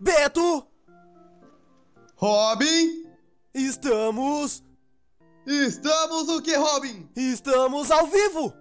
Beto! Robin? Estamos O que, Robin? ao vivo!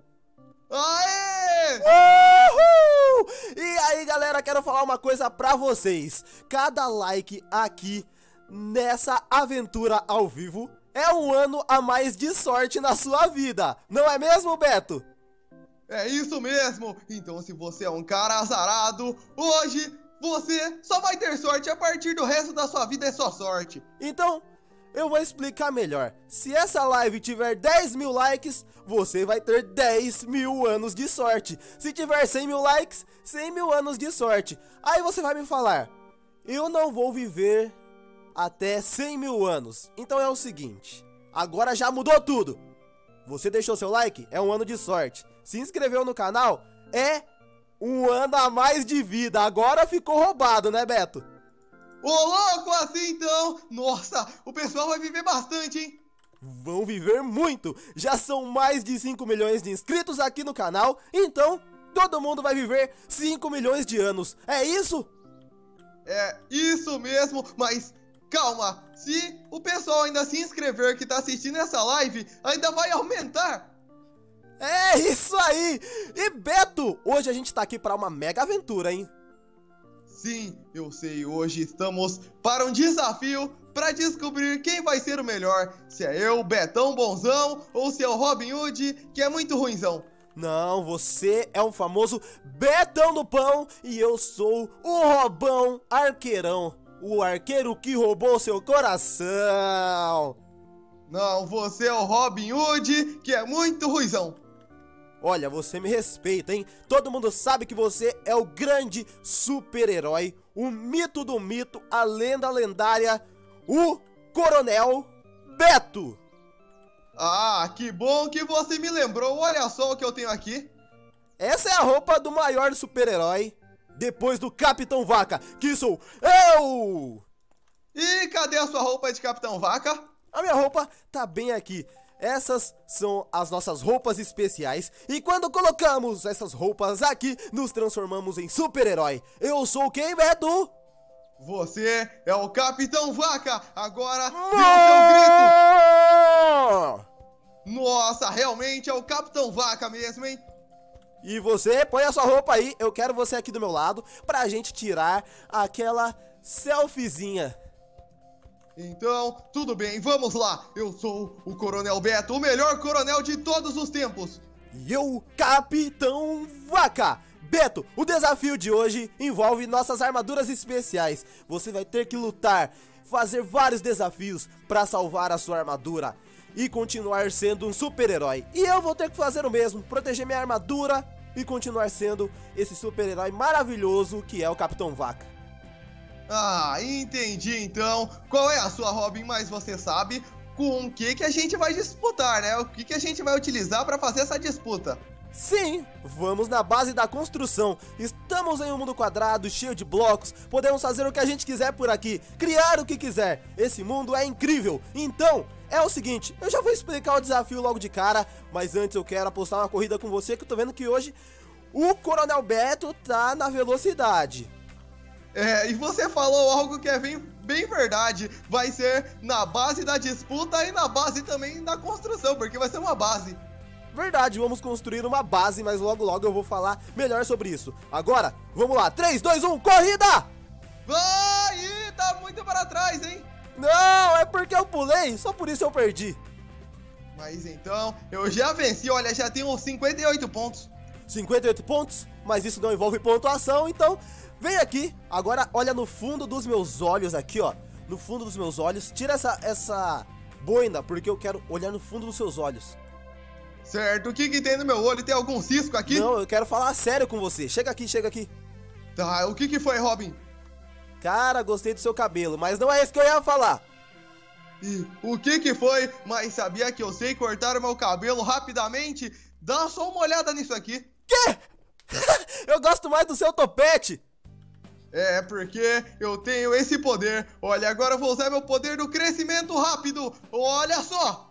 Aê! Uhul! E aí, galera, quero falar uma coisa pra vocês. Cada like aqui nessa aventura ao vivo é um ano a mais de sorte na sua vida. Não é mesmo, Beto? É isso mesmo. Então, se você é um cara azarado, hoje você só vai ter sorte. A partir do resto da sua vida é só sorte. Então, eu vou explicar melhor. Se essa live tiver 10 mil likes, você vai ter 10 mil anos de sorte. Se tiver 100 mil likes, 100 mil anos de sorte. Aí você vai me falar, eu não vou viver até 100 mil anos. Então é o seguinte, agora já mudou tudo. Você deixou seu like? É um ano de sorte. Se inscreveu no canal? É um ano a mais de vida. Agora ficou roubado, né, Beto? Ô, louco, assim então! Nossa, o pessoal vai viver bastante, hein? Vão viver muito! Já são mais de 5 milhões de inscritos aqui no canal, então todo mundo vai viver 5 milhões de anos. É isso? É isso mesmo, mas calma, se o pessoal ainda se inscrever que tá assistindo essa live, ainda vai aumentar. É isso aí! E Beto, hoje a gente tá aqui para uma mega aventura, hein? Sim, eu sei, hoje estamos para um desafio para descobrir quem vai ser o melhor. Se é eu, Betão Bonzão, ou se é o Robin Hood, que é muito ruinzão. Não, você é o famoso Betão do Pão e eu sou o Robão Arqueirão, o arqueiro que roubou seu coração. Não, você é o Robin Hood, que é muito ruinzão. Olha, você me respeita, hein? Todo mundo sabe que você é o grande super-herói, o mito do mito, a lenda lendária, o Coronel Beto. Ah, que bom que você me lembrou. Olha só o que eu tenho aqui. Essa é a roupa do maior super-herói, depois do Capitão Vaca, que sou eu! E cadê a sua roupa de Capitão Vaca? A minha roupa tá bem aqui. Essas são as nossas roupas especiais e quando colocamos essas roupas aqui, nos transformamos em super-herói. Eu sou quem, Beto? Você é o Capitão Vaca. Agora dê o seu grito. Nossa, realmente é o Capitão Vaca mesmo, hein? E você, põe a sua roupa aí, eu quero você aqui do meu lado pra gente tirar aquela selfiezinha. Então, tudo bem, vamos lá. Eu sou o Coronel Beto, o melhor coronel de todos os tempos. E eu, Capitão Vaca. Beto, o desafio de hoje envolve nossas armaduras especiais. Você vai ter que lutar, fazer vários desafios pra salvar a sua armadura e continuar sendo um super-herói. E eu vou ter que fazer o mesmo, proteger minha armadura e continuar sendo esse super-herói maravilhoso que é o Capitão Vaca. Ah, entendi então. Qual é a sua, Robin? Mas você sabe com o que a gente vai disputar, né? O que a gente vai utilizar para fazer essa disputa. Sim, vamos na base da construção. Estamos em um mundo quadrado, cheio de blocos. Podemos fazer o que a gente quiser por aqui, criar o que quiser. Esse mundo é incrível. Então, é o seguinte, eu já vou explicar o desafio logo de cara, mas antes eu quero apostar uma corrida com você, que eu tô vendo que hoje o Coronel Beto tá na velocidade. É, e você falou algo que é bem verdade. Vai ser na base da disputa e na base também da construção, porque vai ser uma base. Verdade, vamos construir uma base, mas logo logo eu vou falar melhor sobre isso. Agora, vamos lá, 3, 2, 1, corrida! Vai, tá muito para trás, hein? Não, é porque eu pulei, só por isso eu perdi. Mas então, eu já venci, olha, já tenho 58 pontos. 58 pontos? Mas isso não envolve pontuação, então vem aqui. Agora olha no fundo dos meus olhos aqui, ó. No fundo dos meus olhos. Tira essa boina, porque eu quero olhar no fundo dos seus olhos. Certo, o que tem no meu olho? Tem algum cisco aqui? Não, eu quero falar sério com você. Chega aqui, chega aqui. Tá, o que foi, Robin? Cara, gostei do seu cabelo, mas não é isso que eu ia falar. E o que foi? Mas sabia que eu sei cortar o meu cabelo rapidamente? Dá só uma olhada nisso aqui. Quê? Eu gosto mais do seu topete. É, porque eu tenho esse poder. Olha, agora eu vou usar meu poder do crescimento rápido. Olha só.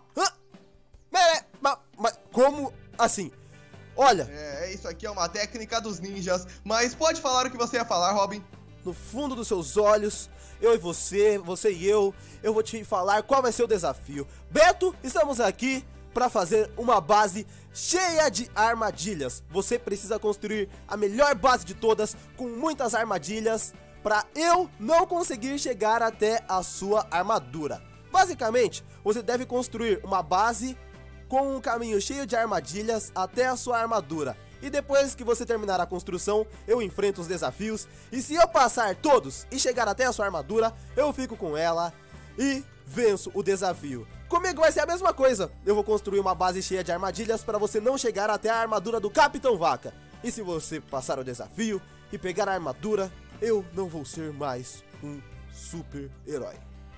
Mas como assim? Olha. É, isso aqui é uma técnica dos ninjas. Mas pode falar o que você ia falar, Robin. no fundo dos seus olhos, eu e você e eu vou te falar qual vai ser o desafio. Beto, estamos aqui para fazer uma base cheia de armadilhas. Você precisa construir a melhor base de todas, com muitas armadilhas, para eu não conseguir chegar até a sua armadura. Basicamente, você deve construir uma base com um caminho cheio de armadilhas até a sua armadura. E depois que você terminar a construção, eu enfrento os desafios. E se eu passar todos e chegar até a sua armadura, eu fico com ela e venço o desafio. Comigo vai ser a mesma coisa. Eu vou construir uma base cheia de armadilhas para você não chegar até a armadura do Capitão Vaca. E se você passar o desafio e pegar a armadura, eu não vou ser mais um super-herói.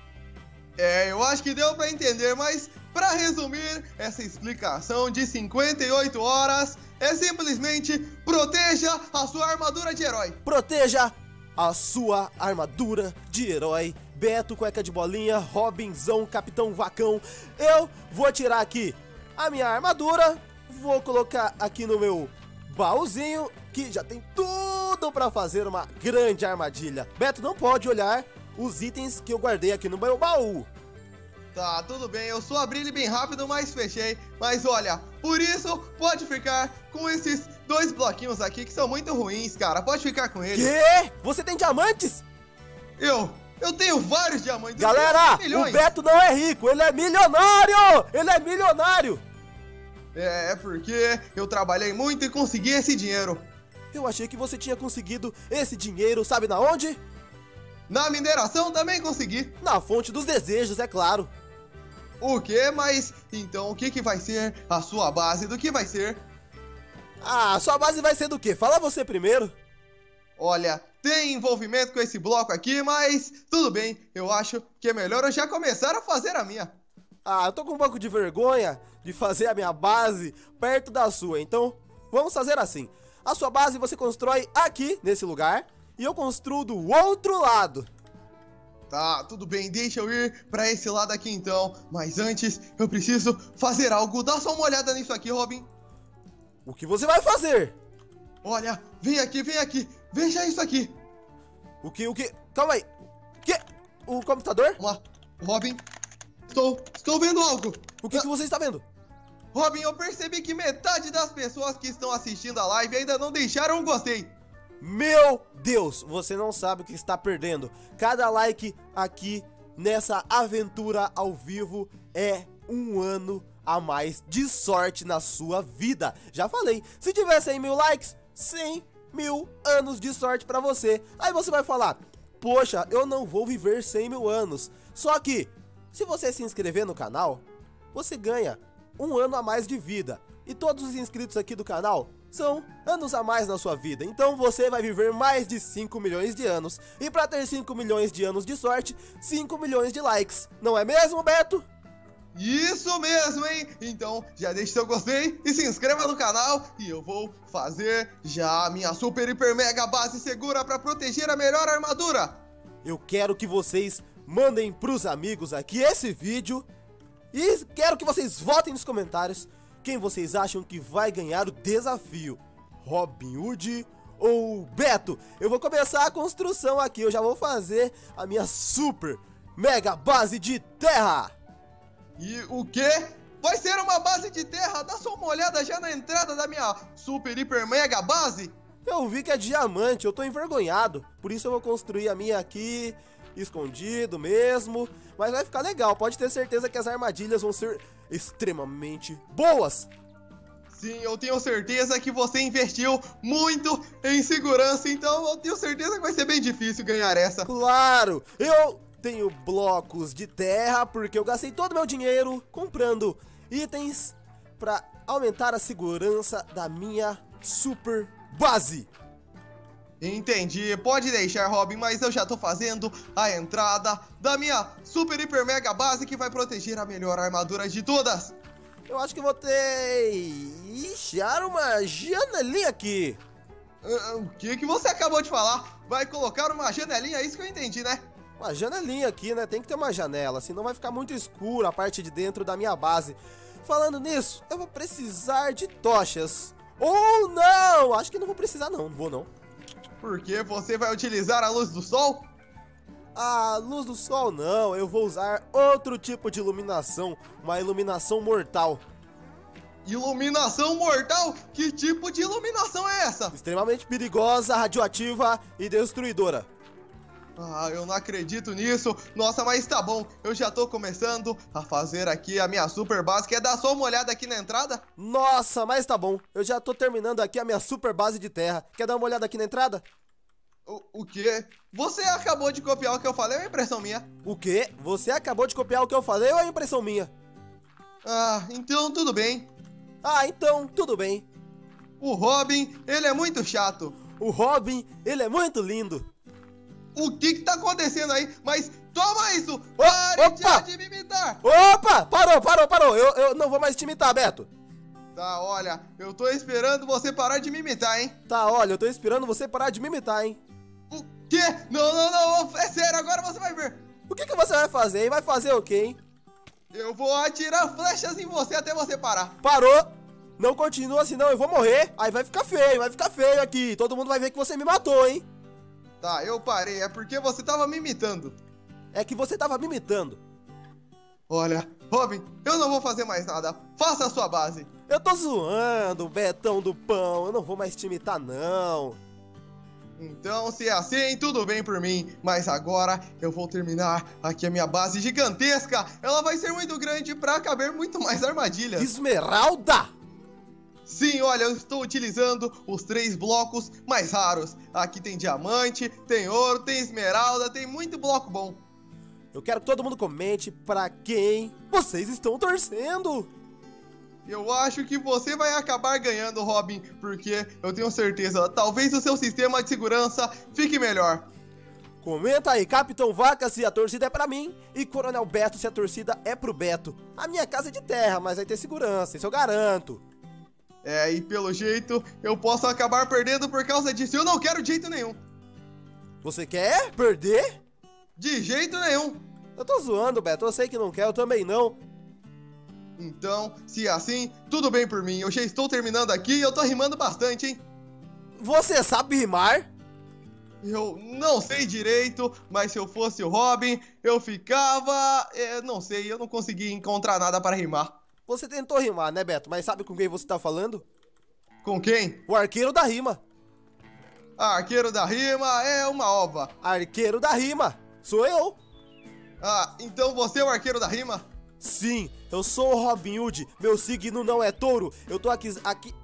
Eu acho que deu pra entender, mas pra resumir essa explicação de 58 horas, é simplesmente proteja a sua armadura de herói. Proteja a sua armadura de herói. Beto, cueca de bolinha, Robinzão, Capitão Vacão. Eu vou tirar aqui a minha armadura, vou colocar aqui no meu baúzinho, que já tem tudo pra fazer uma grande armadilha. Beto não pode olhar os itens que eu guardei aqui no meu baú. Tá, tudo bem, eu só abri ele bem rápido, mas fechei. Mas olha, por isso pode ficar com esses 2 bloquinhos aqui que são muito ruins, cara. Pode ficar com eles. Quê? Você tem diamantes? Eu tenho vários diamantes. Galera, o Beto não é rico, ele é milionário! Ele é milionário! É porque eu trabalhei muito e consegui esse dinheiro. Eu achei que você tinha conseguido esse dinheiro, sabe na onde? Na mineração também consegui. Na fonte dos desejos, é claro. O quê? Mas então o que vai ser a sua base? Do que vai ser? Ah, sua base vai ser do quê? Fala você primeiro. Olha, tem envolvimento com esse bloco aqui, mas tudo bem. Eu acho que é melhor eu já começar a fazer a minha. Ah, eu tô com um pouco de vergonha de fazer a minha base perto da sua, então vamos fazer assim. A sua base você constrói aqui, nesse lugar, e eu construo do outro lado. Tá, tudo bem, deixa eu ir pra esse lado aqui então. Mas antes, eu preciso fazer algo. Dá só uma olhada nisso aqui, Robin. O que você vai fazer? Olha, vem aqui, veja isso aqui. O que? Calma aí. Que? O computador? Robin, estou vendo algo. O que você está vendo? Robin, eu percebi que metade das pessoas que estão assistindo a live ainda não deixaram um gostei. Meu Deus, você não sabe o que está perdendo. Cada like aqui nessa aventura ao vivo é um ano a mais de sorte na sua vida. Já falei, se tiver 100 mil likes, 100 mil anos de sorte pra você. Aí você vai falar, poxa, eu não vou viver 100 mil anos. Só que, se você se inscrever no canal, você ganha um ano a mais de vida. E todos os inscritos aqui do canal são anos a mais na sua vida. Então você vai viver mais de 5 milhões de anos. E para ter 5 milhões de anos de sorte, 5 milhões de likes. Não é mesmo, Beto? Isso mesmo, hein? Então já deixe seu gostei e se inscreva no canal. E eu vou fazer já a minha super, hiper, mega base segura para proteger a melhor armadura. Eu quero que vocês mandem pros amigos aqui esse vídeo. E quero que vocês votem nos comentários quem vocês acham que vai ganhar o desafio, Robin Hood ou Beto. Eu vou começar a construção aqui, eu já vou fazer a minha super mega base de terra. E o quê? Vai ser uma base de terra? Dá só uma olhada já na entrada da minha super, hiper, mega base. Eu vi que é diamante, eu tô envergonhado, por isso eu vou construir a minha aqui, escondido mesmo. Mas vai ficar legal, pode ter certeza que as armadilhas vão ser extremamente boas. Sim, eu tenho certeza que você investiu muito em segurança, então eu tenho certeza que vai ser bem difícil ganhar essa. Claro, eu tenho blocos de terra porque eu gastei todo o meu dinheiro comprando itens para aumentar a segurança da minha super base. Entendi, pode deixar, Robin, mas eu já tô fazendo a entrada da minha super, hiper, mega base que vai proteger a melhor armadura de todas. Eu acho que vou ter uma janelinha aqui. O que você acabou de falar? Vai colocar uma janelinha, é isso que eu entendi, né? Uma janelinha aqui, né? Tem que ter uma janela, senão vai ficar muito escuro a parte de dentro da minha base. Falando nisso, eu vou precisar de tochas. Ou não! Acho que não vou precisar não, não vou não. Porque você vai utilizar a luz do sol? A luz do sol não, eu vou usar outro tipo de iluminação, uma iluminação mortal. Iluminação mortal? Que tipo de iluminação é essa? Extremamente perigosa, radioativa e destruidora. Ah, eu não acredito nisso. Nossa, mas tá bom. Eu já tô começando a fazer aqui a minha super base. Quer dar só uma olhada aqui na entrada? Nossa, mas tá bom. Eu já tô terminando aqui a minha super base de terra. Quer dar uma olhada aqui na entrada? O quê? Você acabou de copiar o que eu falei ou é impressão minha? O quê? Você acabou de copiar o que eu falei ou é impressão minha? Ah, então tudo bem. Ah, então tudo bem. O Robin, ele é muito chato. O Robin, ele é muito lindo. O que tá acontecendo aí? Mas toma isso! Pare de me imitar! Opa! Parou! Eu não vou mais te imitar, Beto. Tá, olha, eu tô esperando você parar de me imitar, hein? Tá, olha, eu tô esperando você parar de me imitar, hein? O quê? Não, é sério, agora você vai ver. O que você vai fazer, hein? Vai fazer o quê, hein? Eu vou atirar flechas em você até você parar. Parou! Não continua, senão eu vou morrer. Aí vai ficar feio aqui. Todo mundo vai ver que você me matou, hein? Tá, eu parei, é porque você tava me imitando. É que você tava me imitando. Olha, Robin, eu não vou fazer mais nada. Faça a sua base. Eu tô zoando, Betão do Pão. Eu não vou mais te imitar, não. Então, se é assim, tudo bem por mim. Mas agora eu vou terminar aqui a minha base gigantesca. Ela vai ser muito grande pra caber muito mais armadilhas. Esmeralda! Sim, olha, eu estou utilizando os 3 blocos mais raros. Aqui tem diamante, tem ouro, tem esmeralda, tem muito bloco bom. Eu quero que todo mundo comente pra quem vocês estão torcendo. Eu acho que você vai acabar ganhando, Robin, porque eu tenho certeza, talvez o seu sistema de segurança fique melhor. Comenta aí, Capitão Vaca, se a torcida é pra mim, e Coronel Beto, se a torcida é pro Beto. A minha casa é de terra, mas vai ter segurança, isso eu garanto. É, e pelo jeito, eu posso acabar perdendo por causa disso. Eu não quero de jeito nenhum. Você quer perder? De jeito nenhum. Eu tô zoando, Beto, eu sei que não quer, eu também não. Então, se é assim, tudo bem por mim. Eu já estou terminando aqui e eu tô rimando bastante, hein? Você sabe rimar? Eu não sei direito, mas se eu fosse o Robin, eu ficava... não sei, eu não consegui encontrar nada para rimar. Você tentou rimar, né, Beto? Mas sabe com quem você tá falando? Com quem? O arqueiro da rima. Arqueiro da rima é uma ova. Arqueiro da rima. Sou eu. Ah, então você é o arqueiro da rima? Sim, eu sou o Robin Hood. Meu signo não é touro. Eu tô aqui...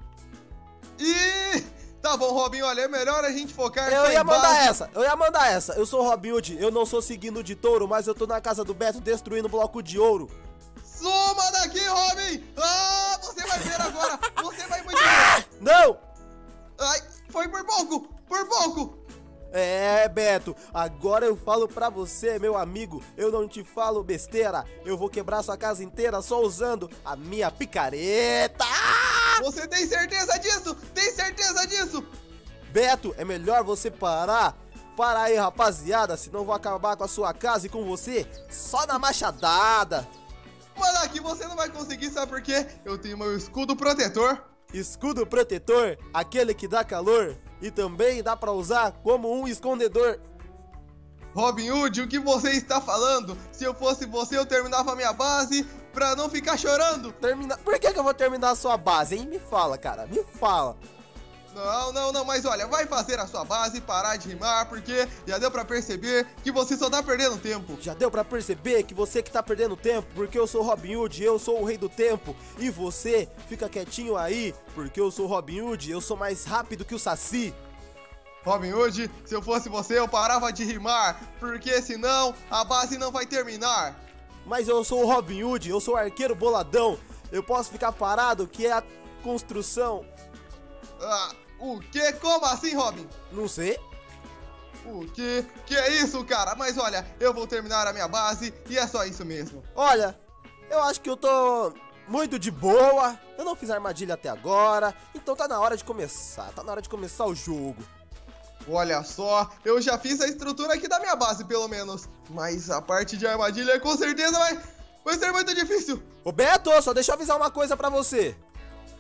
Ih, tá bom, Robin, olha, é melhor a gente focar... Eu ia mandar essa. Eu sou o Robin Hood. Eu não sou signo de touro, mas eu tô na casa do Beto destruindo o bloco de ouro. Suma daqui, Robin! Ah, você vai ver agora! Você vai muito ver! Não! Ai, foi por pouco! Por pouco! É, Beto, agora eu falo pra você, meu amigo, eu não te falo besteira. Eu vou quebrar sua casa inteira só usando a minha picareta! Você tem certeza disso? Tem certeza disso? Beto, é melhor você parar. Para aí, rapaziada, senão eu vou acabar com a sua casa e com você só na machadada. Mano, aqui você não vai conseguir, sabe por quê? Eu tenho meu escudo protetor. Escudo protetor, aquele que dá calor e também dá pra usar como um escondedor. Robin Hood, o que você está falando? Se eu fosse você, eu terminava a minha base pra não ficar chorando. Por que eu vou terminar a sua base, hein? Me fala, cara, me fala. Não, mas olha, vai fazer a sua base, parar de rimar, porque já deu pra perceber que você só tá perdendo tempo. Já deu pra perceber que você que tá perdendo tempo, porque eu sou Robin Hood, eu sou o rei do tempo, e você fica quietinho aí, porque eu sou Robin Hood, eu sou mais rápido que o Saci. Robin Hood, se eu fosse você, eu parava de rimar, porque senão a base não vai terminar. Mas eu sou o Robin Hood, eu sou o arqueiro boladão, eu posso ficar parado, que é a construção... Ah, o quê? Como assim, Robin? Não sei. O quê? Que é isso, cara? Mas olha, eu vou terminar a minha base e é só isso mesmo. Olha, eu acho que eu tô muito de boa. Eu não fiz armadilha até agora, então tá na hora de começar. Tá na hora de começar o jogo. Olha só, eu já fiz a estrutura aqui da minha base, pelo menos. Mas a parte de armadilha com certeza vai ser muito difícil. Ô Beto, só deixa eu avisar uma coisa pra você.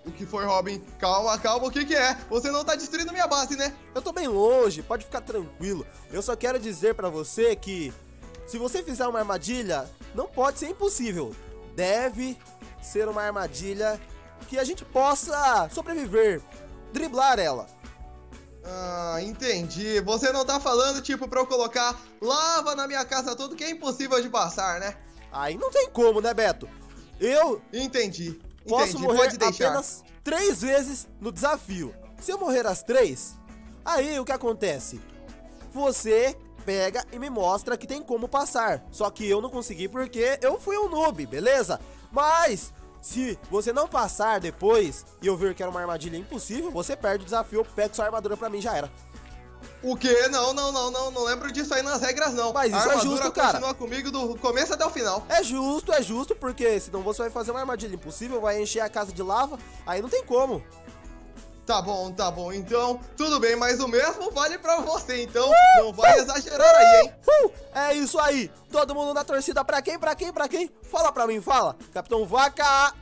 O que foi, Robin? Calma, calma, o que que é? Você não tá destruindo minha base, né? Eu tô bem longe, pode ficar tranquilo. Eu só quero dizer pra você que se você fizer uma armadilha, não pode ser impossível. Deve ser uma armadilha que a gente possa sobreviver, driblar ela. Ah, entendi. Você não tá falando, tipo, pra eu colocar lava na minha casa toda, que é impossível de passar, né? Aí não tem como, né, Beto? Eu Entendi. posso Entendi, morrer pode deixar. apenas 3 vezes no desafio. Se eu morrer as 3, aí o que acontece? Você pega e me mostra que tem como passar. Só que eu não consegui porque eu fui um noob, beleza? Mas se você não passar depois e eu ver que era uma armadilha impossível, você perde o desafio, eu pego sua armadura pra mim, já era. O quê? Não lembro disso aí nas regras, não. Mas isso a é justo, armadura cara. continua comigo do começo até o final. É justo, porque senão você vai fazer uma armadilha impossível, vai encher a casa de lava, aí não tem como. Tá bom, então, tudo bem, mas o mesmo vale pra você, então não vai exagerar aí, hein? É isso aí, todo mundo na torcida pra quem? Fala pra mim, fala. Capitão Vaca,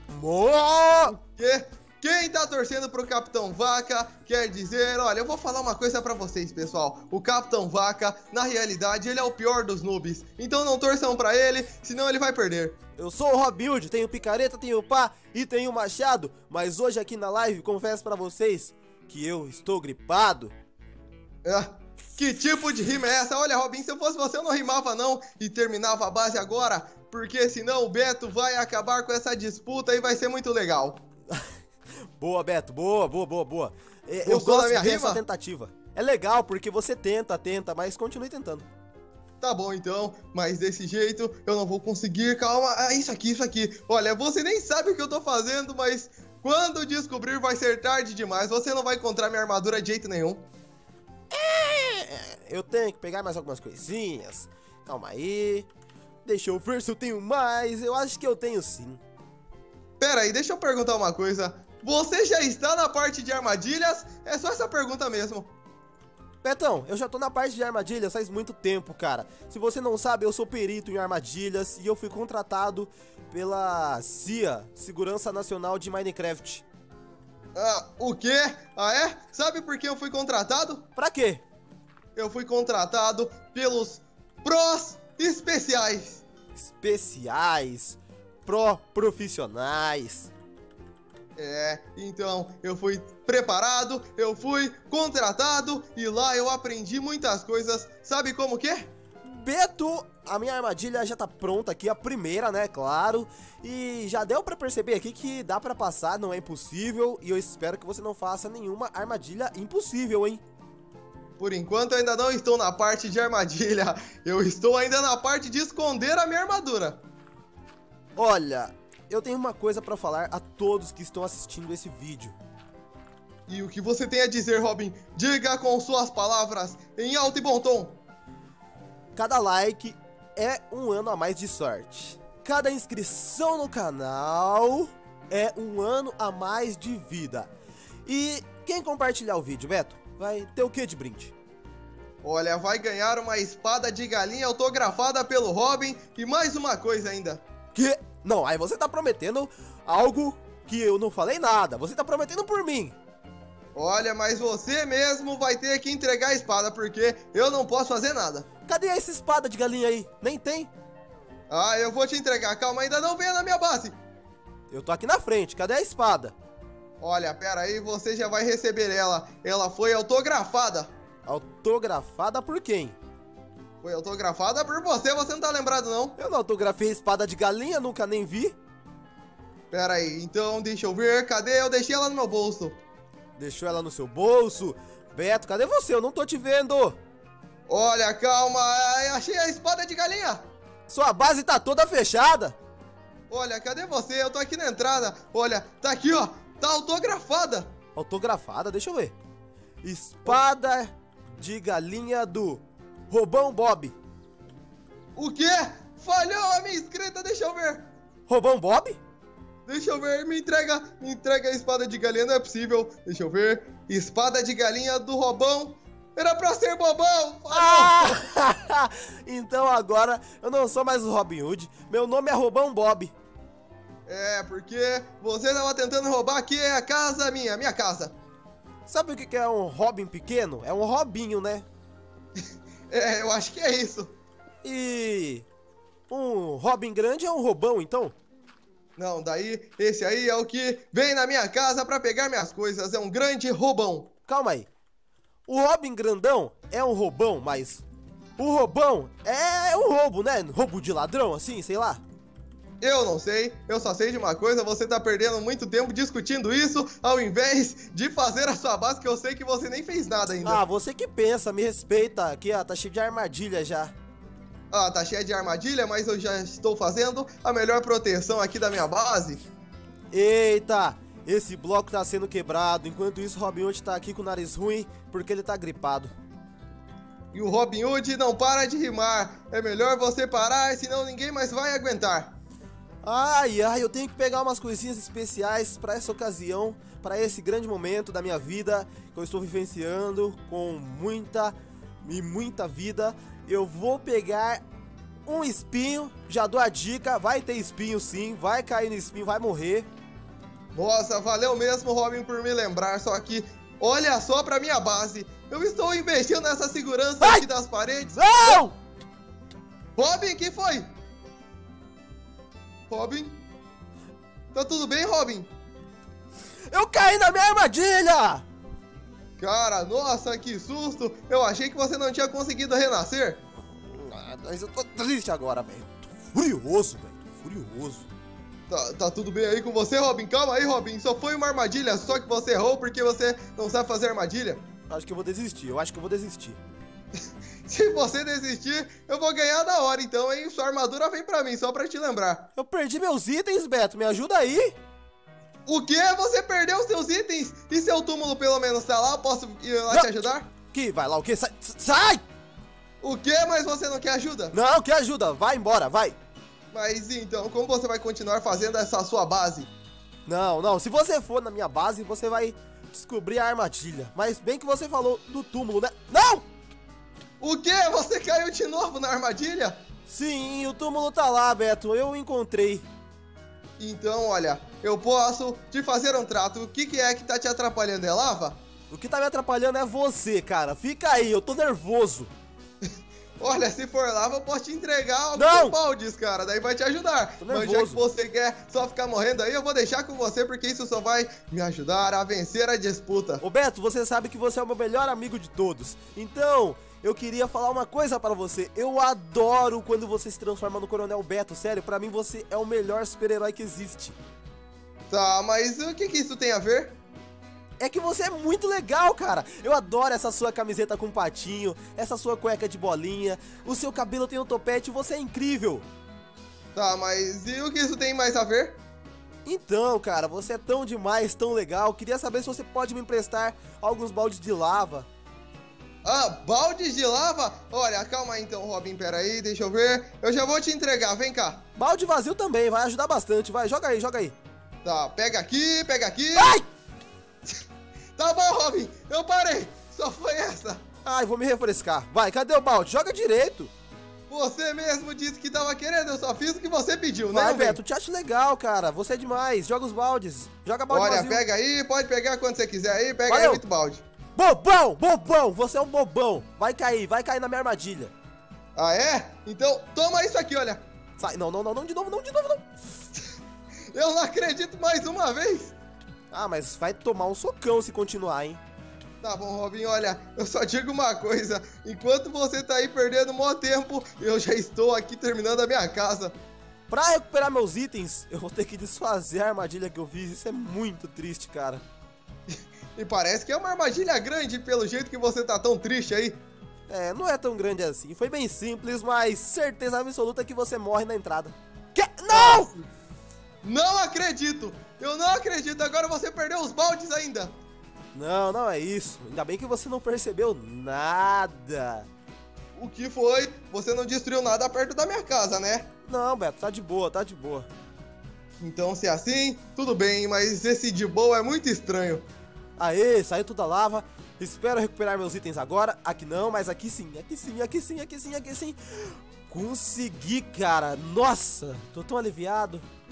Quem tá torcendo pro Capitão Vaca quer dizer, olha, eu vou falar uma coisa pra vocês, pessoal. O Capitão Vaca, na realidade, ele é o pior dos noobs. Então não torçam pra ele, senão ele vai perder. Eu sou o Robin Hood, tenho picareta, tenho pá e tenho machado. Mas hoje aqui na live, confesso pra vocês que eu estou gripado. Que tipo de rima é essa? Olha, Robin, se eu fosse você, eu não rimava não e terminava a base agora, porque senão o Beto vai acabar com essa disputa e vai ser muito legal. Boa, Beto, boa. Eu Gostou gosto da minha de ver rima? essa tentativa. É legal porque você tenta, mas continue tentando. Tá bom então, mas desse jeito eu não vou conseguir, calma, isso aqui. Olha, você nem sabe o que eu tô fazendo, mas quando descobrir vai ser tarde demais, você não vai encontrar minha armadura de jeito nenhum. Eu tenho que pegar mais algumas coisinhas. Calma aí. Deixa eu ver se eu tenho mais. Eu acho que eu tenho sim. Pera aí, deixa eu perguntar uma coisa. Você já está na parte de armadilhas? É só essa pergunta mesmo. Betão, eu já tô na parte de armadilhas faz muito tempo, cara. Se você não sabe, eu sou perito em armadilhas e eu fui contratado pela CIA, Segurança Nacional de Minecraft. O quê? Ah, é? Sabe por que eu fui contratado? Pra quê? Eu fui contratado pelos pros especiais. Especiais, profissionais. Então eu fui preparado, eu fui contratado e lá eu aprendi muitas coisas. Sabe como que é? Beto, a minha armadilha já tá pronta aqui, a primeira, né, claro. E já deu pra perceber aqui que dá pra passar, não é impossível. E eu espero que você não faça nenhuma armadilha impossível, hein? Por enquanto eu ainda não estou na parte de armadilha. Eu estou ainda na parte de esconder a minha armadura. Olha, eu tenho uma coisa pra falar a todos que estão assistindo esse vídeo. E o que você tem a dizer, Robin? Diga com suas palavras em alto e bom tom. Cada like é um ano a mais de sorte. Cada inscrição no canal é um ano a mais de vida. E quem compartilhar o vídeo, Beto, vai ter o que de brinde? Olha, vai ganhar uma espada de galinha autografada pelo Robin e mais uma coisa ainda. Que? Não, aí você tá prometendo algo que eu não falei nada. Você tá prometendo por mim. Olha, mas você mesmo vai ter que entregar a espada, porque eu não posso fazer nada. Cadê essa espada de galinha aí? Nem tem. Ah, eu vou te entregar. Calma, ainda não venha na minha base. Eu tô aqui na frente. Cadê a espada? Olha, pera aí, você já vai receber ela. Ela foi autografada. Autografada por quem? Foi autografada por você não tá lembrado, não? Eu não autografei a espada de galinha, nunca nem vi. Pera aí, então deixa eu ver. Cadê? Eu deixei ela no meu bolso. Deixou ela no seu bolso? Beto, cadê você? Eu não tô te vendo. Olha, calma. Achei a espada de galinha. Sua base tá toda fechada. Olha, cadê você? Eu tô aqui na entrada. Olha, tá aqui, ó. Tá autografada. Autografada? Deixa eu ver. Espada de galinha do Robão Bob. O quê? Falhou a minha escrita, deixa eu ver. Robão Bob? Deixa eu ver, me entrega a espada de galinha, não é possível. Deixa eu ver, espada de galinha do Robão. Era pra ser bobão. Então agora eu não sou mais o Robin Hood, meu nome é Robão Bob. É, porque você tava tentando roubar aqui a casa minha casa. Sabe o que é um Robin pequeno? É um Robinho, né? É, eu acho que é isso. E um Robin grande é um roubão, então? Não, daí esse aí é o que vem na minha casa pra pegar minhas coisas, é um grande roubão. Calma aí. O Robin grandão é um roubão, mas o roubão é um roubo, né? Roubo de ladrão, assim, sei lá. Eu não sei, eu só sei de uma coisa, você tá perdendo muito tempo discutindo isso, ao invés de fazer a sua base, que eu sei que você nem fez nada ainda. Ah, você que pensa, me respeita. Aqui, ó, tá cheio de armadilha já. Ah, tá cheia de armadilha, mas eu já estou fazendo a melhor proteção aqui da minha base. Eita, esse bloco tá sendo quebrado. Enquanto isso, Robin Hood tá aqui com o nariz ruim porque ele tá gripado. E o Robin Hood não para de rimar. É melhor você parar, senão ninguém mais vai aguentar. Ai, eu tenho que pegar umas coisinhas especiais pra essa ocasião, pra esse grande momento da minha vida que eu estou vivenciando com muita vida. Eu vou pegar um espinho, já dou a dica, vai ter espinho sim, vai cair no espinho, vai morrer. Nossa, valeu mesmo, Robin, por me lembrar, só que olha só pra minha base. Eu estou investindo nessa segurança aqui das paredes. Não! Robin, que foi? Robin? Tá tudo bem, Robin? Eu caí na minha armadilha! Cara, nossa, que susto! Eu achei que você não tinha conseguido renascer. Mas eu tô triste agora, velho. Tô furioso, velho. Tô furioso. Tá tudo bem aí com você, Robin? Calma aí, Robin. Só foi uma armadilha, só que você errou porque você não sabe fazer armadilha. Acho que eu vou desistir, Se você desistir, eu vou ganhar da hora, então, hein? Sua armadura vem pra mim, só pra te lembrar. Eu perdi meus itens, Beto. Me ajuda aí. O quê? Você perdeu os seus itens? E seu túmulo pelo menos tá lá? Posso ir lá te ajudar? Que vai lá, o quê? Sai! O quê? Mas você não quer ajuda? Não, que ajuda. Vai embora, vai. Mas então, como você vai continuar fazendo essa sua base? Não. Se você for na minha base, você vai descobrir a armadilha. Mas bem que você falou do túmulo, né? Não! O quê? Você caiu de novo na armadilha? Sim, o túmulo tá lá, Beto. Eu o encontrei. Então, olha, eu posso te fazer um trato. O que é que tá te atrapalhando? É lava? O que tá me atrapalhando é você, cara. Fica aí, eu tô nervoso. Olha, se for lava, eu posso te entregar Não! alguns baldes, cara. Daí vai te ajudar. Tô Mas já nervoso. que você quer só ficar morrendo aí, eu vou deixar com você, porque isso só vai me ajudar a vencer a disputa. Ô Beto, você sabe que você é o meu melhor amigo de todos. Então, eu queria falar uma coisa pra você. Eu adoro quando você se transforma no Coronel Beto. Sério, pra mim você é o melhor super-herói que existe. Tá, mas o que isso tem a ver? É que você é muito legal, cara. Eu adoro essa sua camiseta com patinho, essa sua cueca de bolinha, o seu cabelo tem um topete, você é incrível. Tá, mas e o que isso tem mais a ver? Então, cara, você é tão demais, tão legal. Queria saber se você pode me emprestar alguns baldes de lava. Ah, baldes de lava? Olha, calma aí então, Robin, peraí, deixa eu ver. Eu já vou te entregar, vem cá. Balde vazio também, vai ajudar bastante, vai, joga aí. Tá, pega aqui. Ai! Tá bom, Robin, eu parei. Só foi essa. Ai, vou me refrescar. Vai, cadê o balde? Joga direito. Você mesmo disse que tava querendo, eu só fiz o que você pediu, né? Vai, Beto, te acho legal, cara. Você é demais. Joga os baldes. Joga balde Olha, vazio. pega aí, pode pegar quando você quiser aí, pega Valeu. aí 8 balde. Bobão, você é um bobão. Vai cair na minha armadilha. Ah, é? Então, toma isso aqui, olha. Sai, não, de novo, não. Eu não acredito mais uma vez. Ah, mas vai tomar um socão se continuar, hein? Tá bom, Robin, olha, eu só digo uma coisa. Enquanto você tá aí perdendo mó tempo, eu já estou aqui terminando a minha casa. Pra recuperar meus itens, eu vou ter que desfazer a armadilha que eu fiz. Isso é muito triste, cara. E parece que é uma armadilha grande, pelo jeito que você tá tão triste aí. É, não é tão grande assim. Foi bem simples, mas certeza absoluta que você morre na entrada. Que? Não! Não acredito! Eu não acredito! Agora você perdeu os baldes ainda! Não é isso. Ainda bem que você não percebeu nada. O que foi? Você não destruiu nada perto da minha casa, né? Não, Beto, tá de boa. Então, se é assim, tudo bem, mas esse de boa é muito estranho. Aê, saiu toda a lava. Espero recuperar meus itens agora. Aqui não, mas aqui sim. Consegui, cara. Nossa, tô tão aliviado.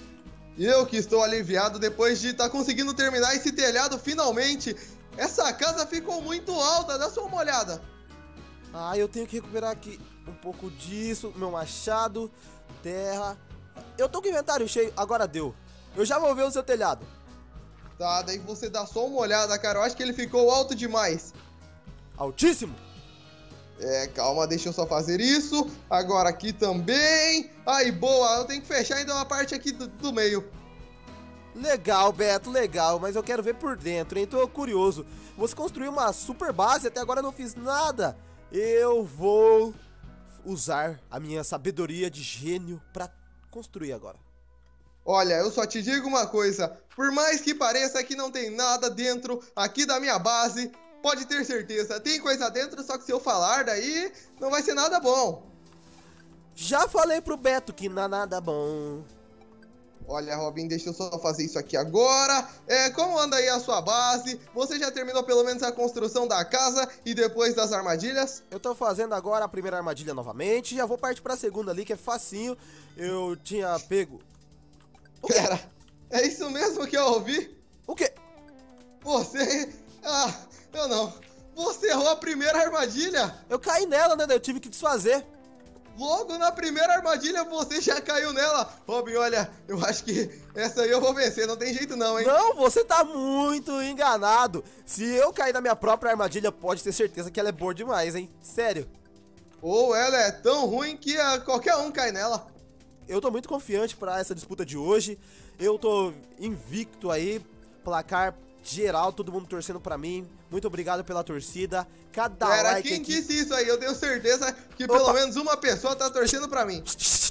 Eu que estou aliviado depois de estar conseguindo terminar esse telhado finalmente. Essa casa ficou muito alta, dá só uma olhada. Ah, eu tenho que recuperar aqui um pouco disso, meu machado, terra. Eu tô com o inventário cheio, agora deu. Eu já vou ver o seu telhado. Tá, daí você dá só uma olhada, cara. Eu acho que ele ficou alto demais. Altíssimo? Calma, deixa eu só fazer isso. Agora aqui também. Aí, boa, eu tenho que fechar ainda uma parte aqui do meio. Legal, Beto, legal, mas eu quero ver por dentro, hein? Tô curioso. Você construiu uma super base, até agora eu não fiz nada. Eu vou usar a minha sabedoria de gênio pra construir agora. Olha, eu só te digo uma coisa. Por mais que pareça que não tem nada dentro aqui da minha base, pode ter certeza, tem coisa dentro, só que se eu falar daí, não vai ser nada bom. Já falei pro Beto que não é nada bom. Olha, Robin, deixa eu só fazer isso aqui agora. Como anda aí a sua base? Você já terminou pelo menos a construção da casa e depois das armadilhas? Eu tô fazendo agora a primeira armadilha novamente. Já vou partir pra segunda ali, que é facinho. Eu tinha pego... Pera, é isso mesmo que eu ouvi? O quê? Você... Ah, eu não. Você errou a primeira armadilha. Eu caí nela, né? Eu tive que desfazer. Logo na primeira armadilha você já caiu nela. Robin, olha, eu acho que essa aí eu vou vencer, não tem jeito não, hein? Não, você tá muito enganado. Se eu cair na minha própria armadilha, pode ter certeza que ela é boa demais, hein? Sério. Ou ela é tão ruim que qualquer um cai nela. Eu tô muito confiante pra essa disputa de hoje. Eu tô invicto aí, placar geral, todo mundo torcendo pra mim. Muito obrigado pela torcida. Cada like quem aqui... disse isso aí? Eu tenho certeza que pelo menos uma pessoa tá torcendo pra mim.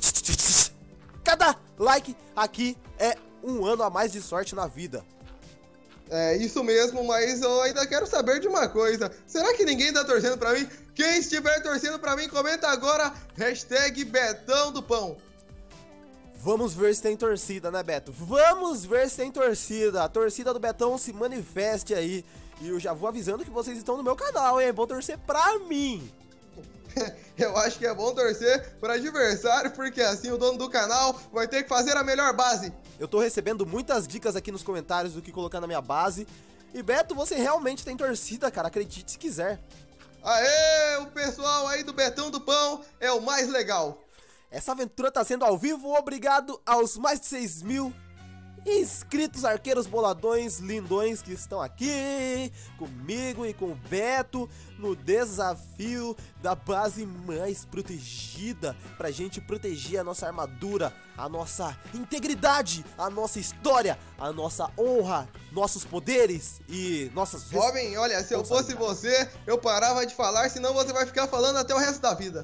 Cada like aqui é um ano a mais de sorte na vida. É isso mesmo, mas eu ainda quero saber de uma coisa. Será que ninguém tá torcendo pra mim? Quem estiver torcendo pra mim, comenta agora. # Betão do Pão. Vamos ver se tem torcida, né, Beto? Vamos ver se tem torcida. A torcida do Betão se manifeste aí. E eu já vou avisando que vocês estão no meu canal, hein? Vão torcer pra mim. Eu acho que é bom torcer para adversário, porque assim o dono do canal vai ter que fazer a melhor base. Eu tô recebendo muitas dicas aqui nos comentários do que colocar na minha base. E Beto, você realmente tem torcida, cara. Acredite se quiser. Aê, o pessoal aí do Betão do Pão é o mais legal. Essa aventura tá sendo ao vivo, obrigado aos mais de 6.000 inscritos arqueiros boladões lindões que estão aqui comigo e com o Beto no desafio da base mais protegida, pra gente proteger a nossa armadura, a nossa integridade, a nossa história, a nossa honra, nossos poderes e nossas... Robin, olha, se eu fosse você, eu parava de falar, senão você vai ficar falando até o resto da vida.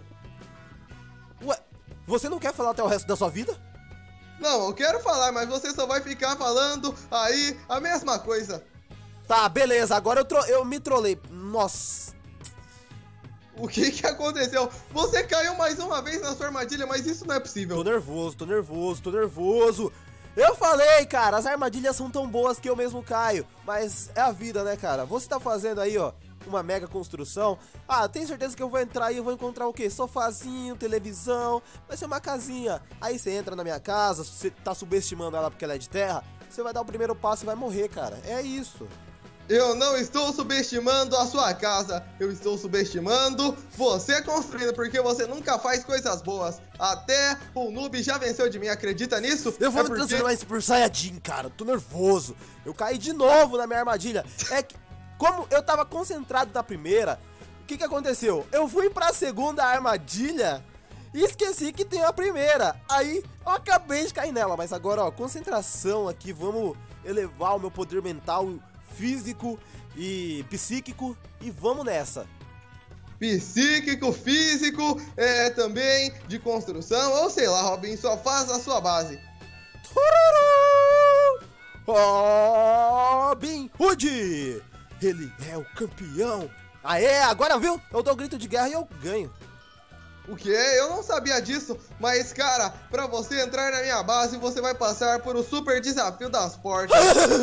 Ué, você não quer falar até o resto da sua vida? Não, eu quero falar, mas você só vai ficar falando aí a mesma coisa. Tá, beleza, agora eu me trolei. Nossa. O que aconteceu? Você caiu mais uma vez na sua armadilha, mas isso não é possível. Tô nervoso. Eu falei, cara, as armadilhas são tão boas que eu mesmo caio. Mas é a vida, né, cara? Você tá fazendo aí, ó, uma mega construção. Ah, tenho certeza que eu vou entrar aí, eu vou encontrar o quê? Sofazinho, televisão, vai ser uma casinha. Aí você entra na minha casa, você tá subestimando ela porque ela é de terra, você vai dar o primeiro passo e vai morrer, cara. É isso. Eu não estou subestimando a sua casa, eu estou subestimando você construindo, porque você nunca faz coisas boas. Até o noob já venceu de mim, acredita nisso? Eu vou me transformar em Super Saiyajin, cara, tô nervoso. Eu caí de novo na minha armadilha. É que, como eu tava concentrado na primeira, o que aconteceu? Eu fui pra segunda armadilha e esqueci que tem a primeira. Aí eu acabei de cair nela, mas agora, ó, concentração aqui, vamos elevar o meu poder mental, físico e psíquico e vamos nessa. Psíquico, físico, também de construção, ou sei lá, Robin, só faz a sua base. Robin Hood! Ele é o campeão! Aê, agora viu? Eu dou um grito de guerra e eu ganho. O quê? Eu não sabia disso, mas cara, pra você entrar na minha base, você vai passar por o super desafio das portas.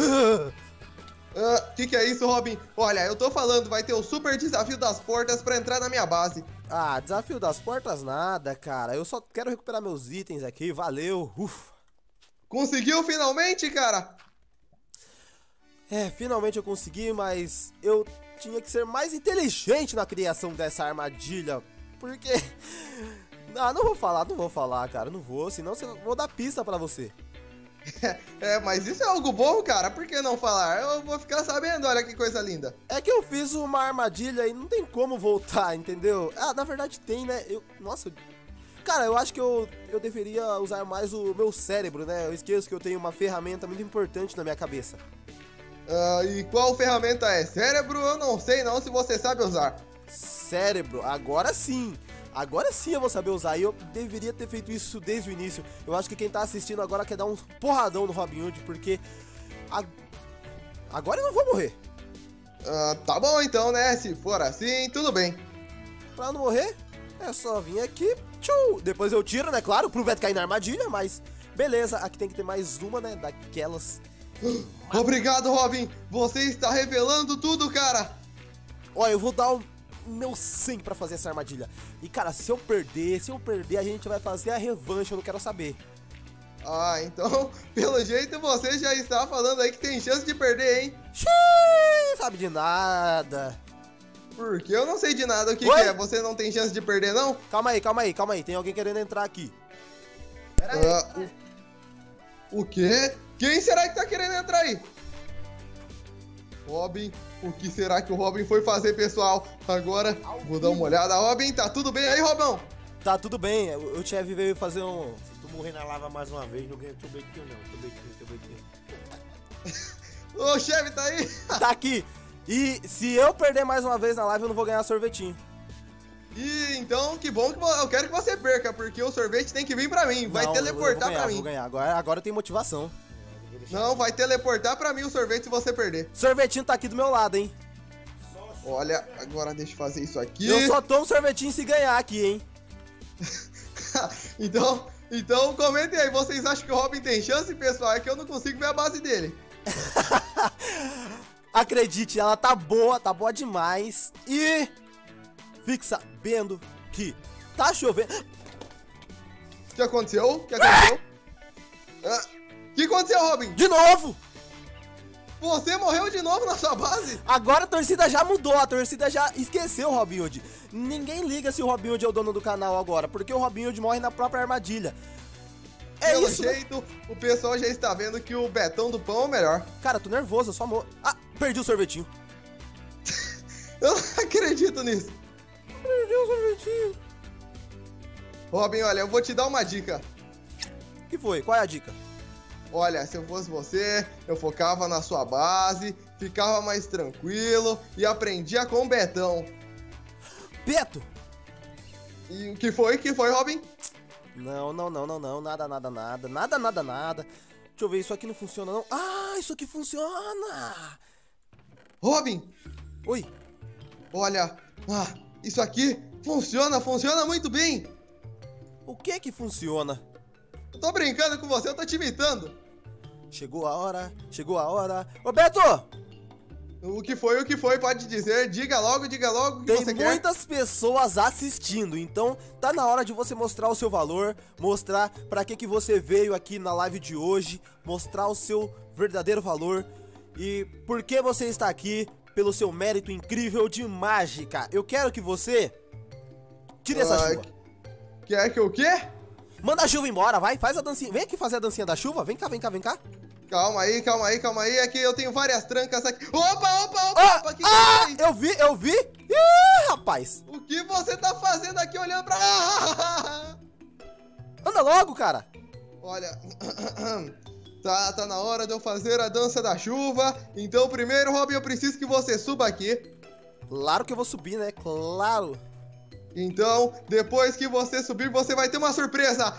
Que é isso, Robin? Olha, eu tô falando, vai ter o super desafio das portas pra entrar na minha base. Ah, desafio das portas nada, cara. Eu só quero recuperar meus itens aqui, valeu. Conseguiu finalmente, cara? É, finalmente eu consegui, mas eu tinha que ser mais inteligente na criação dessa armadilha. Porque... Ah, não vou falar, cara, não vou, senão eu vou dar pista pra você. Mas isso é algo bom, cara, por que não falar? Eu vou ficar sabendo, olha que coisa linda. É que eu fiz uma armadilha e não tem como voltar, entendeu? Ah, na verdade tem, né? Nossa, cara, eu acho que eu deveria usar mais o meu cérebro, né? Eu esqueço que eu tenho uma ferramenta muito importante na minha cabeça. E qual ferramenta é? Cérebro? Eu não sei não se você sabe usar. Cérebro, agora sim. Agora sim eu vou saber usar, e eu deveria ter feito isso desde o início. Eu acho que quem tá assistindo agora quer dar um porradão no Robin Hood, porque... Agora eu não vou morrer. Tá bom então, né? Se for assim, tudo bem. Pra não morrer, é só vir aqui, tchau. Depois eu tiro, né, claro, pro Beto cair na armadilha, mas... Beleza, aqui tem que ter mais uma, né, daquelas... Obrigado, Robin! Você está revelando tudo, cara! Ó, eu vou dar o meu 100 pra fazer essa armadilha. E, cara, se eu perder, a gente vai fazer a revanche, eu não quero saber. Então, pelo jeito, você já está falando aí que tem chance de perder, hein? Xiii, sabe de nada. Porque eu não sei de nada o que é. Você não tem chance de perder, não? Calma aí. Tem alguém querendo entrar aqui. Pera aí. O quê? Quem será que tá querendo entrar aí? Robin, o que será que o Robin foi fazer, pessoal? Agora, vou dar uma olhada. Robin, tá tudo bem aí, Robão? Tá tudo bem, o chefe veio fazer um... Se tu morrer na lava mais uma vez, não ganha tubetinho não, tubetinho. Ô, chefe, tá aí? Tá aqui. E se eu perder mais uma vez na live, eu não vou ganhar sorvetinho. E então, que bom que eu quero que você perca, porque o sorvete tem que vir pra mim. Vai teleportar pra mim. Vou ganhar. Agora eu tenho motivação. Não, vai teleportar pra mim o sorvete se você perder. Sorvetinho tá aqui do meu lado, hein? Olha, agora deixa eu fazer isso aqui. Eu só tomo sorvetinho se ganhar aqui, hein? Então comentem aí, vocês acham que o Robin tem chance, pessoal? É que eu não consigo ver a base dele. Acredite, ela tá boa demais. E fique sabendo que tá chovendo. O que aconteceu? O que aconteceu, Robin? De novo! Você morreu de novo na sua base? Agora a torcida já mudou, a torcida já esqueceu o Robin Hood. Ninguém liga se o Robin Hood é o dono do canal agora, porque o Robin Hood morre na própria armadilha. É Pelo isso, jeito, né? O pessoal já está vendo que o Betão do Pão é o melhor. Cara, tô nervoso, eu só morro. Ah, perdi o sorvetinho. Eu não acredito nisso. Perdi o sorvetinho. Robin, olha, eu vou te dar uma dica. O que foi? Qual é a dica? Olha, se eu fosse você, eu focava na sua base, ficava mais tranquilo e aprendia com o Betão. Beto! E o que foi, Robin? Não, nada. Deixa eu ver, isso aqui não funciona não. Ah, isso aqui funciona! Robin! Oi! Olha, isso aqui funciona muito bem! O que que funciona? Eu tô brincando com você, eu tô te imitando. Chegou a hora. Ô, Beto! O que foi, pode dizer. Diga logo o que você quer. Tem muitas pessoas assistindo, então tá na hora de você mostrar o seu valor, mostrar pra que você veio aqui na live de hoje, mostrar o seu verdadeiro valor e por que você está aqui, pelo seu mérito incrível de mágica. Eu quero que você tire essa chuva. Quer que o quê? Manda a chuva embora, vai, faz a dancinha. Vem aqui fazer a dancinha da chuva, vem cá. Calma aí, é que eu tenho várias trancas aqui. Opa, que é isso? Eu vi. Ih, rapaz. O que você tá fazendo aqui olhando pra... Anda logo, cara. Olha, tá na hora de eu fazer a dança da chuva. Então primeiro, Robin, eu preciso que você suba aqui. Claro que eu vou subir, né? Claro. Então, depois que você subir, você vai ter uma surpresa.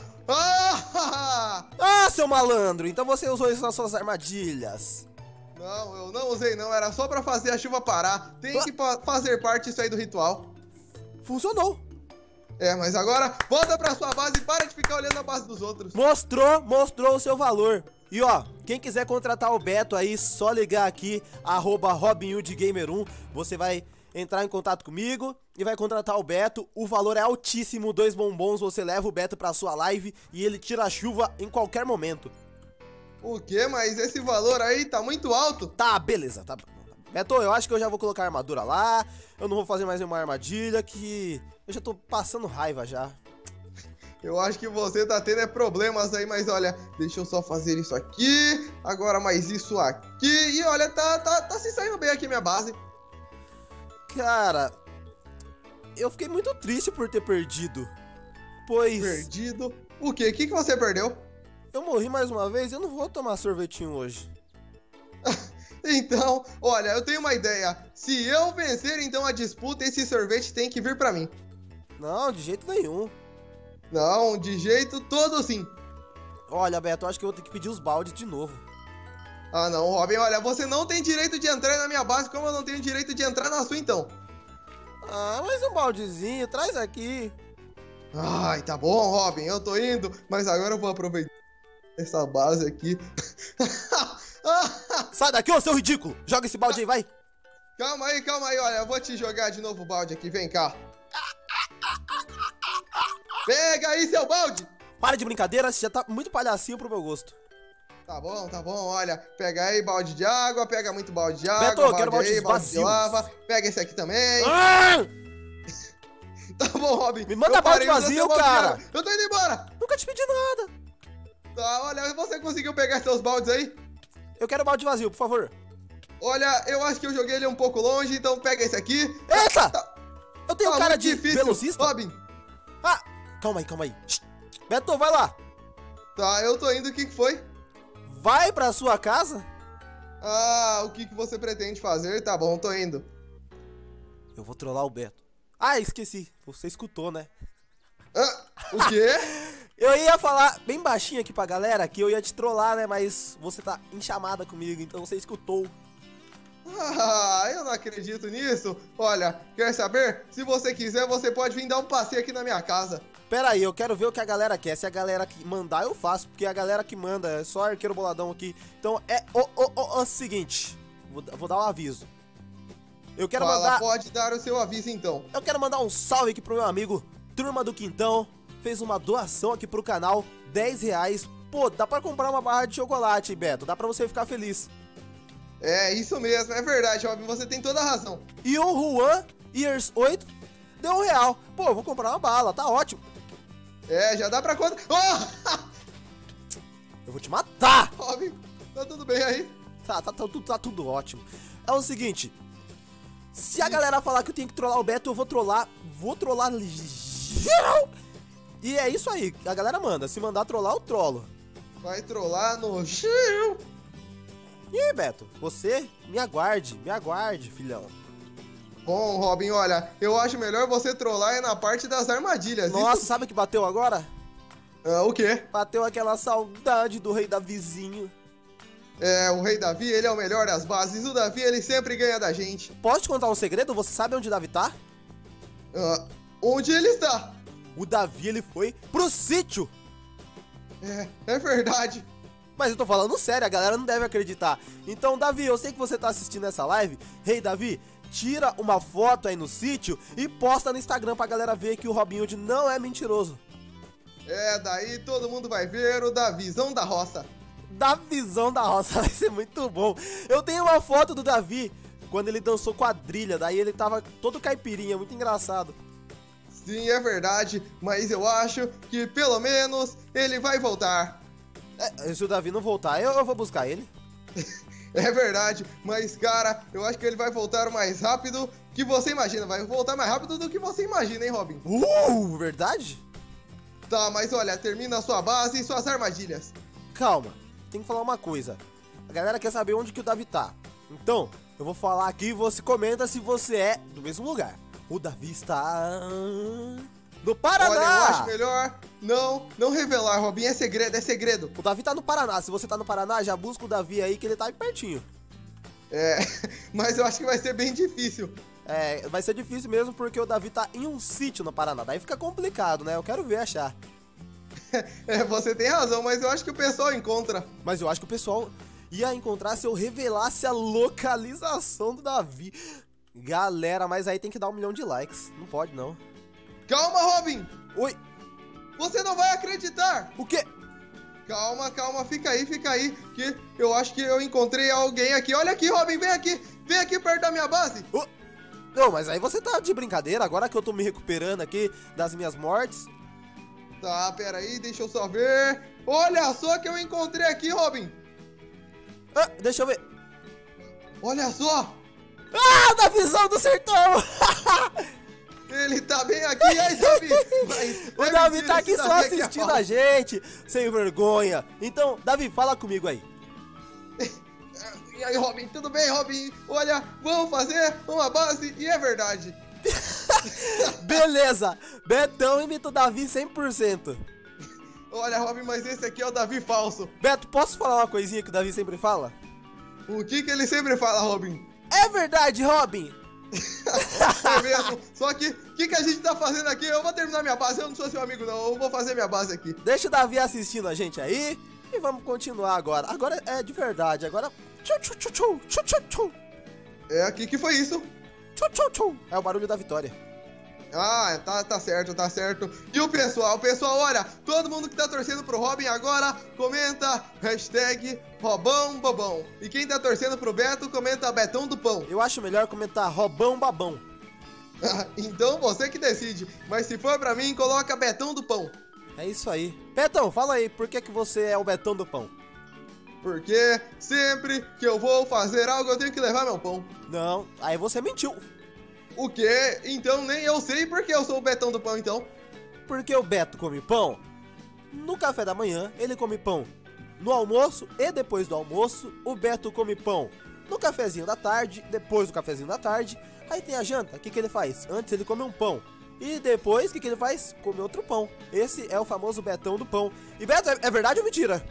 Ah, seu malandro, então você usou isso nas suas armadilhas. Não, eu não usei não, era só pra fazer a chuva parar. Tem que fazer parte isso aí do ritual. Funcionou. Mas agora volta pra sua base e para de ficar olhando a base dos outros. Mostrou o seu valor. E ó, quem quiser contratar o Beto aí, só ligar aqui, @RobinHoodGamer1, você vai entrar em contato comigo e vai contratar o Beto. O valor é altíssimo, 2 bombons, você leva o Beto pra sua live e ele tira a chuva em qualquer momento. O quê? Mas esse valor aí tá muito alto. Tá, beleza, tá. Beto, eu acho que eu já vou colocar a armadura lá. Eu não vou fazer mais nenhuma armadilha, que eu já tô passando raiva já. Eu acho que você tá tendo problemas aí, mas olha, deixa eu só fazer isso aqui, agora mais isso aqui, e olha, tá se saindo bem aqui minha base. Cara, eu fiquei muito triste por ter perdido, pois... Perdido? O quê? O que você perdeu? Eu morri mais uma vez e eu não vou tomar sorvetinho hoje. Então, olha, eu tenho uma ideia. Se eu vencer então a disputa, esse sorvete tem que vir pra mim. Não, de jeito nenhum. Não, de jeito todo sim. Olha, Beto, eu acho que eu vou ter que pedir os baldes de novo. Ah não, Robin, olha, você não tem direito de entrar na minha base, como eu não tenho direito de entrar na sua então. Ah, mas um baldezinho, traz aqui. Ai, tá bom, Robin, eu tô indo, mas agora eu vou aproveitar essa base aqui. Sai daqui, ô seu ridículo! Joga esse balde aí, vai! Calma aí, olha, eu vou te jogar de novo o balde aqui, vem cá. Pega aí seu balde! Para de brincadeira, você já tá muito palhacinho pro meu gosto. Tá bom, olha, pega aí balde de água, pega muito balde de água, Beto, eu quero balde aí, baldes balde de lava, pega esse aqui também. Ah! Tá bom, Robin. Me manda eu parei balde o seu vazio, balde de cara. água. Eu tô indo embora. Nunca te pedi nada. Tá, olha, você conseguiu pegar seus baldes aí? Eu quero balde vazio, por favor. Olha, eu acho que eu joguei ele um pouco longe, então pega esse aqui. Eita! Tá, Eu tenho tá cara muito de difícil, velocista. Robin. Ah, calma aí. Shhh. Beto, vai lá. Tá, eu tô indo, o que foi? Vai pra sua casa? Ah, o que você pretende fazer? Tá bom, tô indo. Eu vou trollar o Beto. Ah, esqueci. Você escutou, né? Ah, o quê? Eu ia falar bem baixinho aqui pra galera que eu ia te trollar, né? Mas você tá em chamada comigo, então você escutou. Ah, eu não acredito nisso. Olha, quer saber? Se você quiser, você pode vir dar um passeio aqui na minha casa. Pera aí, eu quero ver o que a galera quer. Se a galera que mandar, eu faço. Porque a galera que manda é só arqueiro boladão aqui. Então é o seguinte. Vou dar um aviso. Eu quero mandar... Pode dar o seu aviso então. Eu quero mandar um salve aqui pro meu amigo Turma do Quintão. Fez uma doação aqui pro canal, R$10. Pô, dá pra comprar uma barra de chocolate, Beto. Dá pra você ficar feliz. É, isso mesmo, é verdade, Robin, você tem toda a razão. E o Juan Years 8 deu R$1. Pô, eu vou comprar uma bala, tá ótimo. É, já dá pra conta. Oh! Eu vou te matar. Robin, tá tudo bem aí? Tá tudo ótimo. É o seguinte. Se a galera falar que eu tenho que trollar o Beto, eu vou trollar. Vou trollar geral. E é isso aí, a galera manda. Se mandar trollar, eu trolo. Vai trollar no chão. E aí, Beto, você me aguarde, filhão. Bom, Robin, olha, eu acho melhor você trollar na parte das armadilhas. Nossa, isso... sabe o que bateu agora? Ah, o quê? Bateu aquela saudade do rei Davizinho. É, o rei Davi, ele é o melhor das bases. O Davi, ele sempre ganha da gente. Posso te contar um segredo? Você sabe onde o Davi tá? Ah, onde ele está? O Davi, ele foi pro sítio. É verdade. Mas eu tô falando sério, a galera não deve acreditar. Então, Davi, eu sei que você tá assistindo essa live. Rei Davi, tira uma foto aí no sítio e posta no Instagram pra galera ver que o Robin Hood não é mentiroso. É, daí todo mundo vai ver o Davizão da roça. Davizão da roça, vai ser muito bom. Eu tenho uma foto do Davi quando ele dançou quadrilha, daí ele tava todo caipirinha, muito engraçado. Sim, é verdade, mas eu acho que pelo menos ele vai voltar. Se o Davi não voltar, eu vou buscar ele. É verdade, mas cara, eu acho que ele vai voltar mais rápido que você imagina. Vai voltar mais rápido do que você imagina, hein, Robin? Verdade? Tá, mas olha, termina a sua base e suas armadilhas. Calma, tem que falar uma coisa. A galera quer saber onde que o Davi tá. Então, eu vou falar aqui e você comenta se você é do mesmo lugar. O Davi está... no Paraná! Olha, eu acho melhor não revelar, Robin, é segredo. O Davi tá no Paraná, se você tá no Paraná, já busca o Davi aí que ele tá aí pertinho. É, mas eu acho que vai ser bem difícil. É, vai ser difícil mesmo porque o Davi tá em um sítio no Paraná, daí fica complicado, né? Eu quero ver achar. É, você tem razão, mas eu acho que o pessoal encontra. Mas eu acho que o pessoal ia encontrar se eu revelasse a localização do Davi. Galera, mas aí tem que dar 1 milhão de likes, não pode não. Calma, Robin! Oi, Você não vai acreditar! o quê? Calma, calma, fica aí, que eu acho que eu encontrei alguém aqui. Olha aqui, Robin, vem aqui perto da minha base. Não, mas aí você tá de brincadeira, agora que eu tô me recuperando aqui das minhas mortes. Tá, pera aí, deixa eu só ver. Olha só que eu encontrei aqui, Robin. Ah, deixa eu ver. Olha só. Ah, da visão do sertão! Ele tá bem aqui, aí, Davi. O Davi tá aqui só assistindo a gente, sem vergonha. Então, Davi, fala comigo aí. E aí, Robin, tudo bem, Robin? Olha, vamos fazer uma base e é verdade. Beleza, Betão imita o Davi 100%. Olha, Robin, mas esse aqui é o Davi falso. Beto, posso falar uma coisinha que o Davi sempre fala? O que ele sempre fala, Robin? É verdade, Robin. É mesmo. Só que, o que a gente tá fazendo aqui? Eu vou terminar minha base, eu não sou seu amigo não, eu vou fazer minha base aqui. Deixa o Davi assistindo a gente aí e vamos continuar agora. Agora é de verdade, agora... Tchu, tchu, tchu, tchu, tchu, tchu, tchu. É aqui que foi isso. Tchu, tchu, tchu. É o barulho da vitória. Ah, tá certo, tá certo. E o pessoal, olha, todo mundo que tá torcendo pro Robin agora, comenta hashtag Robão Bobão. E quem tá torcendo pro Beto, comenta Betão do Pão. Eu acho melhor comentar Robão Babão. Então você que decide, mas se for pra mim, coloca Betão do Pão. É isso aí. Betão, fala aí, por que você é o Betão do Pão? Porque sempre que eu vou fazer algo, eu tenho que levar meu pão. Não, aí você mentiu. O quê? Então nem eu sei porque eu sou o Betão do Pão, então. Porque o Beto come pão no café da manhã, ele come pão no almoço e depois do almoço, o Beto come pão no cafezinho da tarde, depois do cafezinho da tarde. Aí tem a janta, o que ele faz? Antes ele come um pão e depois o que ele faz? Come outro pão. Esse é o famoso Betão do Pão. E Beto, é verdade ou mentira?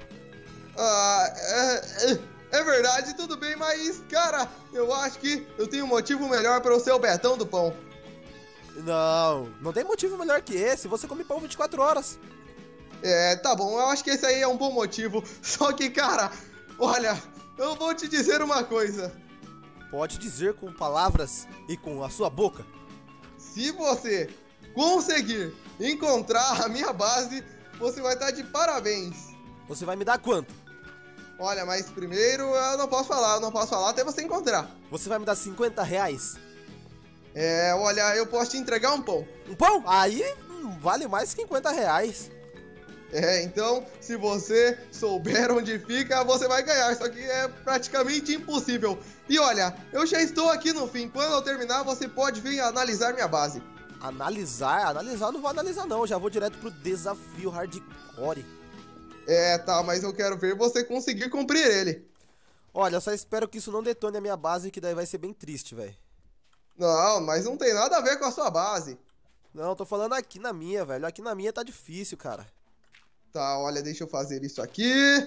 É verdade, tudo bem, mas, cara, eu acho que eu tenho um motivo melhor para eu ser o Betão do Pão. Não tem motivo melhor que esse, você come pão 24 horas. É, tá bom, eu acho que esse aí é um bom motivo. Só que, cara, olha, eu vou te dizer uma coisa. Pode dizer com palavras e com a sua boca. Se você conseguir encontrar a minha base, você vai estar de parabéns. Você vai me dar quanto? Olha, mas primeiro eu não posso falar até você encontrar. Você vai me dar 50 reais? É, olha, eu posso te entregar um pão. Um pão? Aí vale mais que 50 reais. É, então, se você souber onde fica, você vai ganhar. Só que é praticamente impossível. E olha, eu já estou aqui no fim. Quando eu terminar, você pode vir analisar minha base. Analisar? Analisar eu não vou analisar não. Já vou direto pro desafio hardcore. É, tá, mas eu quero ver você conseguir cumprir ele. Olha, eu só espero que isso não detone a minha base, que daí vai ser bem triste, velho. Não, mas não tem nada a ver com a sua base. Não, tô falando aqui na minha, velho. Aqui na minha tá difícil, cara. Tá, olha, deixa eu fazer isso aqui.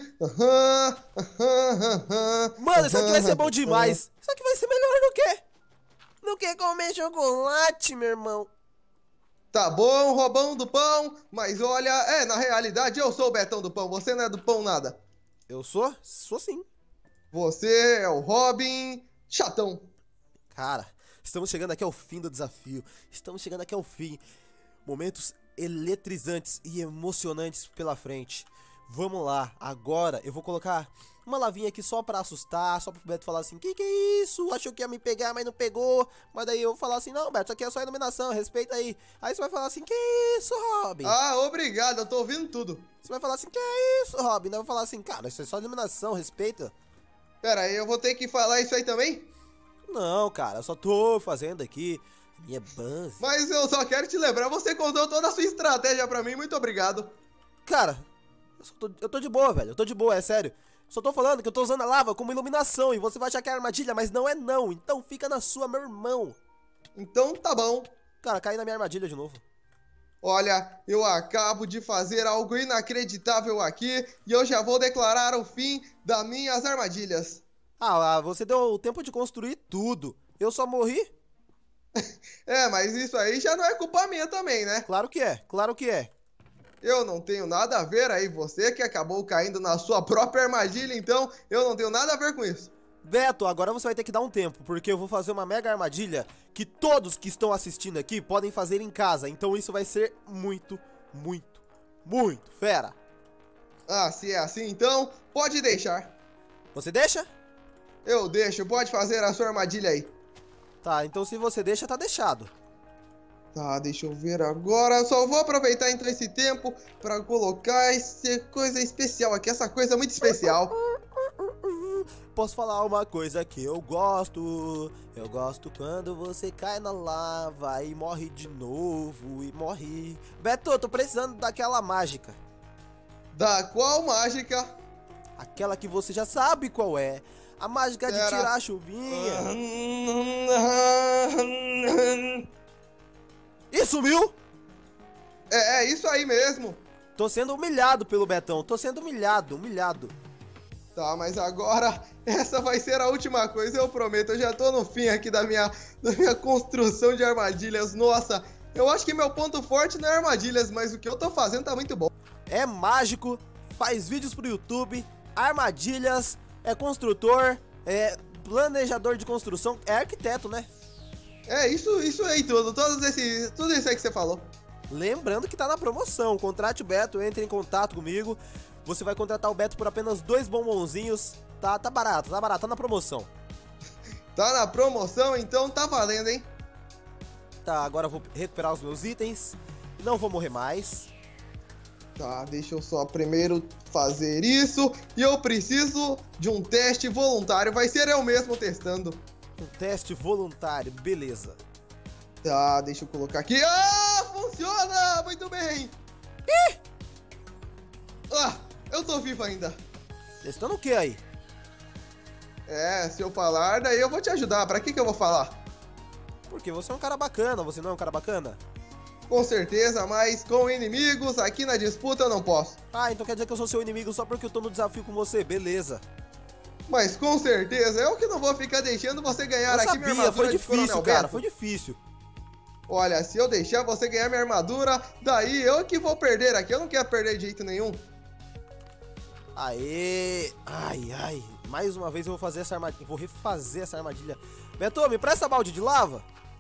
Mano, isso aqui vai ser bom demais. Isso aqui vai ser melhor do que? Do que comer chocolate, meu irmão. Tá bom, Robão do Pão, mas olha, na realidade eu sou o Betão do Pão, você não é do pão nada. Eu sou? Sou sim. Você é o Robin Chatão. Cara, estamos chegando aqui ao fim do desafio. Estamos chegando aqui ao fim. Momentos eletrizantes e emocionantes pela frente. Vamos lá, agora eu vou colocar uma lavinha aqui só pra assustar, só pro Beto falar assim, que é isso? Achou que ia me pegar, mas não pegou. Mas daí eu vou falar assim, não, Beto, isso aqui é só iluminação, respeita aí. Aí você vai falar assim, que isso, Robin? Ah, obrigado, eu tô ouvindo tudo. Você vai falar assim, que isso, Robin? Daí eu vou falar assim, cara, isso é só iluminação, respeita. Pera aí, eu vou ter que falar isso aí também? Não, cara, eu só tô fazendo aqui minha base. Mas eu só quero te lembrar, você contou toda a sua estratégia pra mim, muito obrigado. Cara, eu tô de boa, velho, eu tô de boa, é sério. Só tô falando que eu tô usando a lava como iluminação e você vai achar que é armadilha, mas não é não. Então fica na sua, meu irmão. Então tá bom. Cara, cai na minha armadilha de novo. Olha, eu acabo de fazer algo inacreditável aqui e eu já vou declarar o fim das minhas armadilhas. Ah, você deu o tempo de construir tudo. Eu só morri? É, mas isso aí já não é culpa minha também, né? Claro que é, claro que é. Eu não tenho nada a ver aí, você que acabou caindo na sua própria armadilha, então eu não tenho nada a ver com isso. Beto, agora você vai ter que dar um tempo, porque eu vou fazer uma mega armadilha que todos que estão assistindo aqui podem fazer em casa. Então isso vai ser muito, muito, muito fera. Ah, se é assim, então pode deixar. Você deixa? Eu deixo, pode fazer a sua armadilha aí. Tá, então se você deixa, tá deixado. Tá, deixa eu ver agora. Só vou aproveitar então esse tempo pra colocar essa coisa especial aqui. Essa coisa muito especial. Posso falar uma coisa que eu gosto? Eu gosto quando você cai na lava e morre de novo e morre. Beto, tô precisando daquela mágica. Da qual mágica? Aquela que você já sabe qual é. A mágica de tirar a chuvinha. Ih, sumiu? É isso aí mesmo. Tô sendo humilhado pelo Betão. Tô sendo humilhado. Tá, mas agora essa vai ser a última coisa, eu prometo. Eu já tô no fim aqui da minha construção de armadilhas. Nossa, eu acho que meu ponto forte não é armadilhas, mas o que eu tô fazendo tá muito bom. É mágico, faz vídeos pro YouTube, armadilhas, é construtor, é planejador de construção, é arquiteto, né? É isso aí tudo isso aí que você falou. Lembrando que tá na promoção, contrate o Beto, entre em contato comigo. Você vai contratar o Beto por apenas 2 bombonzinhos. Tá barato, tá na promoção. Tá na promoção, então tá valendo, hein? Tá, agora eu vou recuperar os meus itens. Não vou morrer mais. Tá, deixa eu só primeiro fazer isso. E eu preciso de um teste voluntário. Vai ser eu mesmo testando. Um teste voluntário, beleza. Tá, deixa eu colocar aqui. Ah, funciona! Muito bem! Ih! Ah, eu tô vivo ainda. Testando o que aí? É, se eu falar, daí eu vou te ajudar. Pra que eu vou falar? Porque você é um cara bacana, você não é um cara bacana? Com certeza, mas com inimigos aqui na disputa eu não posso. Ah, então quer dizer que eu sou seu inimigo só porque eu tô no desafio com você, beleza. Mas com certeza, eu que não vou ficar deixando você ganhar Eu aqui minha sabia, armadura foi de difícil, Coronel cara, Beto. foi difícil. Olha, se eu deixar você ganhar minha armadura, daí eu que vou perder aqui. Eu não quero perder de jeito nenhum. Aê! Ai, mais uma vez eu vou fazer essa armadilha, vou refazer essa armadilha. Beto, me presta balde de lava?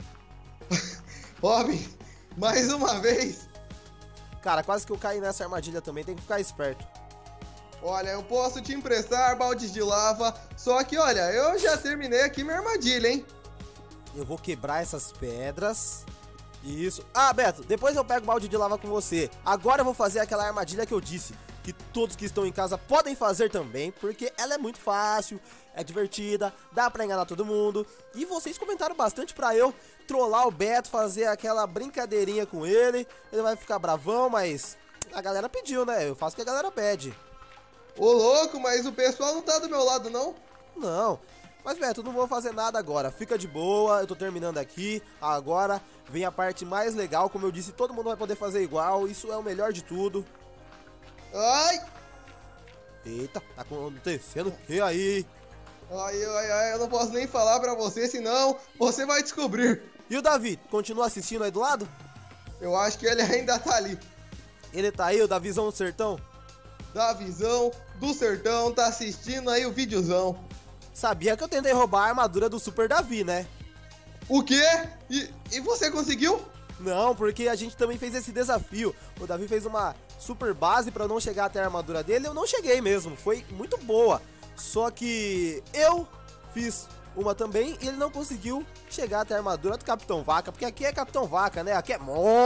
Robin, mais uma vez. Cara, quase que eu caí nessa armadilha também, tem que ficar esperto. Olha, eu posso te emprestar baldes de lava, só que olha, eu já terminei aqui minha armadilha, hein? Eu vou quebrar essas pedras. Isso. Ah, Beto, depois eu pego o balde de lava com você. Agora eu vou fazer aquela armadilha que eu disse, que todos que estão em casa podem fazer também, porque ela é muito fácil, é divertida, dá pra enganar todo mundo. E vocês comentaram bastante pra eu trollar o Beto, fazer aquela brincadeirinha com ele. Ele vai ficar bravão, mas a galera pediu, né? Eu faço o que a galera pede. Ô louco, mas o pessoal não tá do meu lado, não? Não, mas Beto, não vou fazer nada agora. Fica de boa, eu tô terminando aqui. Agora vem a parte mais legal, como eu disse, todo mundo vai poder fazer igual. Isso é o melhor de tudo. Ai! Eita, tá acontecendo o que aí? Ai, eu não posso nem falar pra você, senão você vai descobrir. E o Davi, continua assistindo aí do lado? Eu acho que ele ainda tá ali. Ele tá aí, o Davizão do Sertão? Da visão do sertão, tá assistindo aí o videozão. Sabia que eu tentei roubar a armadura do Super Davi, né? O quê? E você conseguiu? Não, porque a gente também fez esse desafio. O Davi fez uma super base pra eu não chegar até a armadura dele. Eu não cheguei mesmo, foi muito boa. Só que eu fiz uma também e ele não conseguiu chegar até a armadura do Capitão Vaca. Porque aqui é Capitão Vaca, né? Aqui é...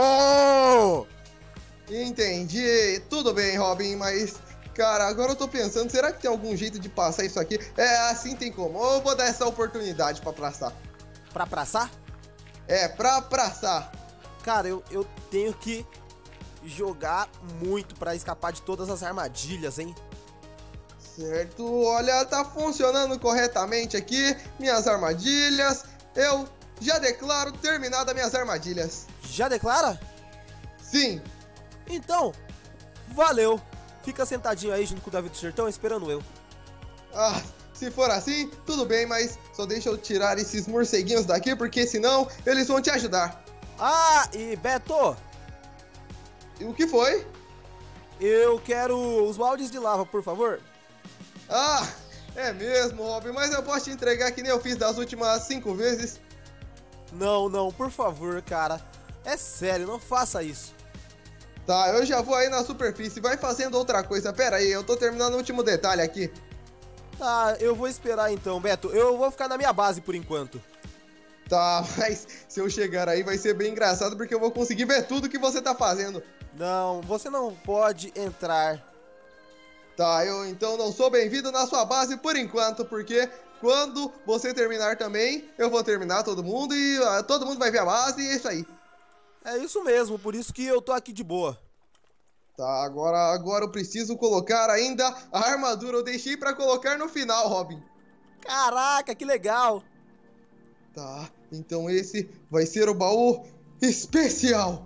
Entendi. Tudo bem, Robin, mas... Cara, agora eu tô pensando, será que tem algum jeito de passar isso aqui? É, assim tem como. Eu vou dar essa oportunidade pra praçar. Pra praçar? É, pra praçar. Cara, eu tenho que jogar muito pra escapar de todas as armadilhas, hein? Certo, olha, tá funcionando corretamente aqui, minhas armadilhas. Eu já declaro terminada minhas armadilhas. Já declara? Sim. Então, valeu. Fica sentadinho aí junto com o Davi do Sertão esperando eu. Ah, se for assim, tudo bem, mas só deixa eu tirar esses morceguinhos daqui, porque senão eles vão te ajudar. Ah, e Beto, E o que foi? eu quero os baldes de lava, por favor. Ah, é mesmo, Robin, mas eu posso te entregar que nem eu fiz das últimas 5 vezes. Não, por favor, cara. É sério, não faça isso. Tá, eu já vou aí na superfície. Vai fazendo outra coisa. Pera aí, eu tô terminando o último detalhe aqui. Tá, eu vou esperar então, Beto. Eu vou ficar na minha base por enquanto. Tá, mas se eu chegar aí vai ser bem engraçado porque eu vou conseguir ver tudo que você tá fazendo. Não, você não pode entrar. Tá, eu então não sou bem-vindo na sua base por enquanto, porque quando você terminar também, eu vou terminar todo mundo e todo mundo vai ver a base e é isso aí. É isso mesmo, por isso que eu tô aqui de boa. Tá, agora eu preciso colocar ainda a armadura. Eu deixei pra colocar no final, Robin. Caraca, que legal. Tá, então esse vai ser o baú especial.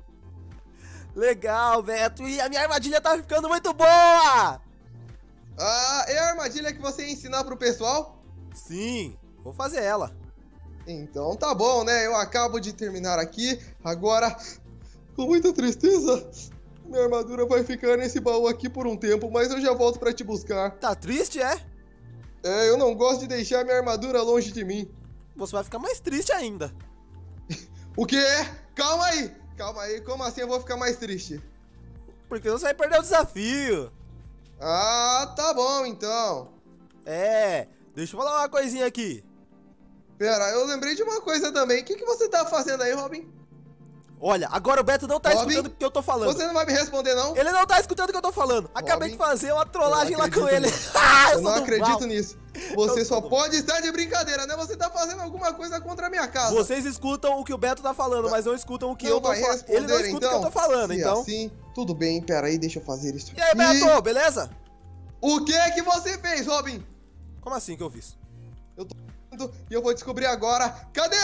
Legal, Beto. E a minha armadilha tá ficando muito boa. Ah, é a armadilha que você ia ensinar pro pessoal? Sim, vou fazer ela. Então tá bom, né? Eu acabo de terminar aqui. Agora, com muita tristeza, minha armadura vai ficar nesse baú aqui por um tempo, mas eu já volto pra te buscar. Tá triste, é? É, eu não gosto de deixar minha armadura longe de mim. Você vai ficar mais triste ainda. O quê? Calma aí, como assim eu vou ficar mais triste? Porque você vai perder o desafio. Ah, tá bom então. É, deixa eu falar uma coisinha aqui. Pera, eu lembrei de uma coisa também. O que você tá fazendo aí, Robin? Olha, agora o Beto não tá Robin, escutando o que eu tô falando. Você não vai me responder, não? Ele não tá escutando o que eu tô falando. Acabei de fazer uma trollagem lá com ele. Eu não acredito nisso. Você só pode estar de brincadeira, né? Você tá fazendo alguma coisa contra a minha casa. Vocês escutam o que o Beto tá falando, mas não escutam o que eu tô falando. Ele não escuta então? o que eu tô falando, então. Assim, tudo bem, pera aí, deixa eu fazer isso. E aí, Beto, beleza? O que é que você fez, Robin? Como assim que eu fiz? Eu tô e eu vou descobrir agora. Cadê?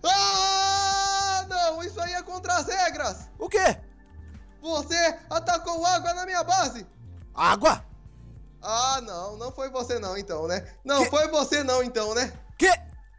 Ah, não, isso aí é contra as regras. O quê? Você atacou água na minha base. Água? Ah, não foi você não, então, né? Não foi você não, então, né? Quê?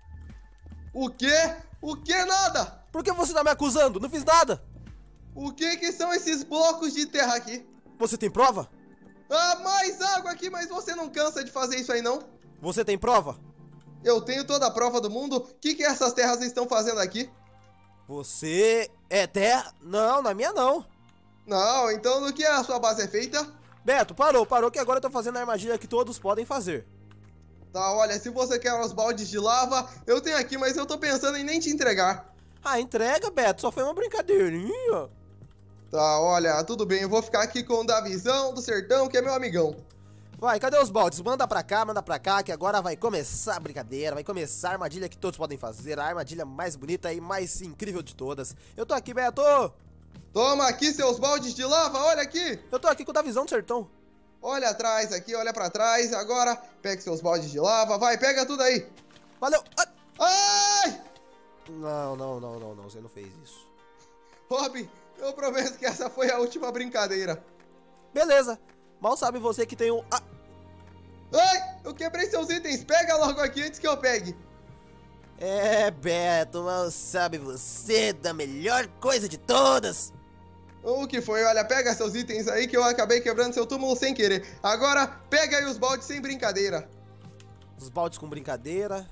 O quê? O que nada? Por que você tá me acusando? Não fiz nada. O que são esses blocos de terra aqui? Você tem prova? Ah, mais água aqui, mas você não cansa de fazer isso aí, não? Você tem prova? Eu tenho toda a prova do mundo. O que essas terras estão fazendo aqui? Você é terra? Não, na minha não. Não, então do que a sua base é feita? Beto, parou que agora eu tô fazendo a armadilha que todos podem fazer. Tá, olha, se você quer os baldes de lava, eu tenho aqui, mas eu tô pensando em nem te entregar. Ah, entrega, Beto, só foi uma brincadeirinha. Tá, olha, tudo bem, eu vou ficar aqui com o Davizão do Sertão, que é meu amigão. Vai, cadê os baldes? Manda pra cá, que agora vai começar a brincadeira, vai começar a armadilha que todos podem fazer, a armadilha mais bonita e mais incrível de todas. Eu tô aqui, Beto! Toma aqui seus baldes de lava, olha aqui! Eu tô aqui com o Davizão do Sertão. Olha atrás aqui, olha pra trás, agora pegue seus baldes de lava, vai, pega tudo aí! Valeu! Ai! Não, você não fez isso. Robin, eu prometo que essa foi a última brincadeira. Beleza, mal sabe você que tem um... Ai, eu quebrei seus itens, pega logo aqui antes que eu pegue. É, Beto, mal sabe você da melhor coisa de todas. O que foi? Olha, pega seus itens aí que eu acabei quebrando seu túmulo sem querer. Agora, pega aí os baldes sem brincadeira. Os baldes com brincadeira.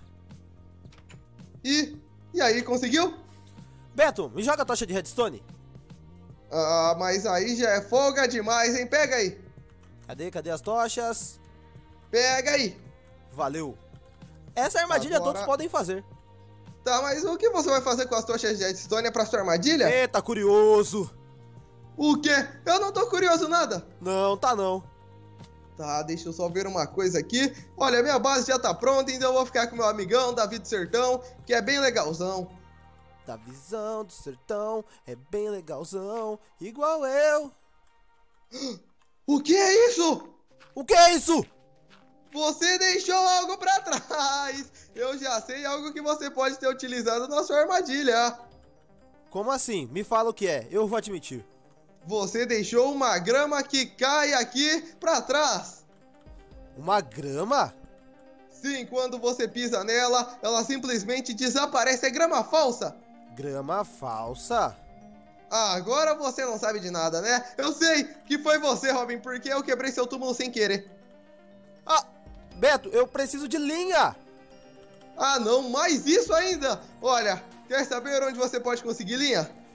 E aí, conseguiu? Beto, me joga a tocha de redstone. Ah, mas aí já é folga demais, hein? Pega aí. Cadê as tochas? Pega aí. Valeu. Essa armadilha Agora... todos podem fazer. Tá, mas o que você vai fazer com as tochas de redstone? É pra sua armadilha? Eita, curioso. O quê? Eu não tô curioso nada. Não, tá não. Tá, deixa eu só ver uma coisa aqui. Olha, minha base já tá pronta, então eu vou ficar com meu amigão, Davi do Sertão, que é bem legalzão. Davizão do Sertão, é bem legalzão, igual eu. O que é isso? O que é isso? Você deixou algo pra trás. Eu já sei algo que você pode ter utilizado na sua armadilha. Como assim? Me fala o que é, eu vou admitir. Você deixou uma grama que cai aqui pra trás. Uma grama? Sim, quando você pisa nela, ela simplesmente desaparece. É grama falsa. Grama falsa? Ah, agora você não sabe de nada, né? Eu sei que foi você, Robin, porque eu quebrei seu túmulo sem querer. Ah, Beto, eu preciso de linha. Ah, não, mais isso ainda. Olha, quer saber onde você pode conseguir linha?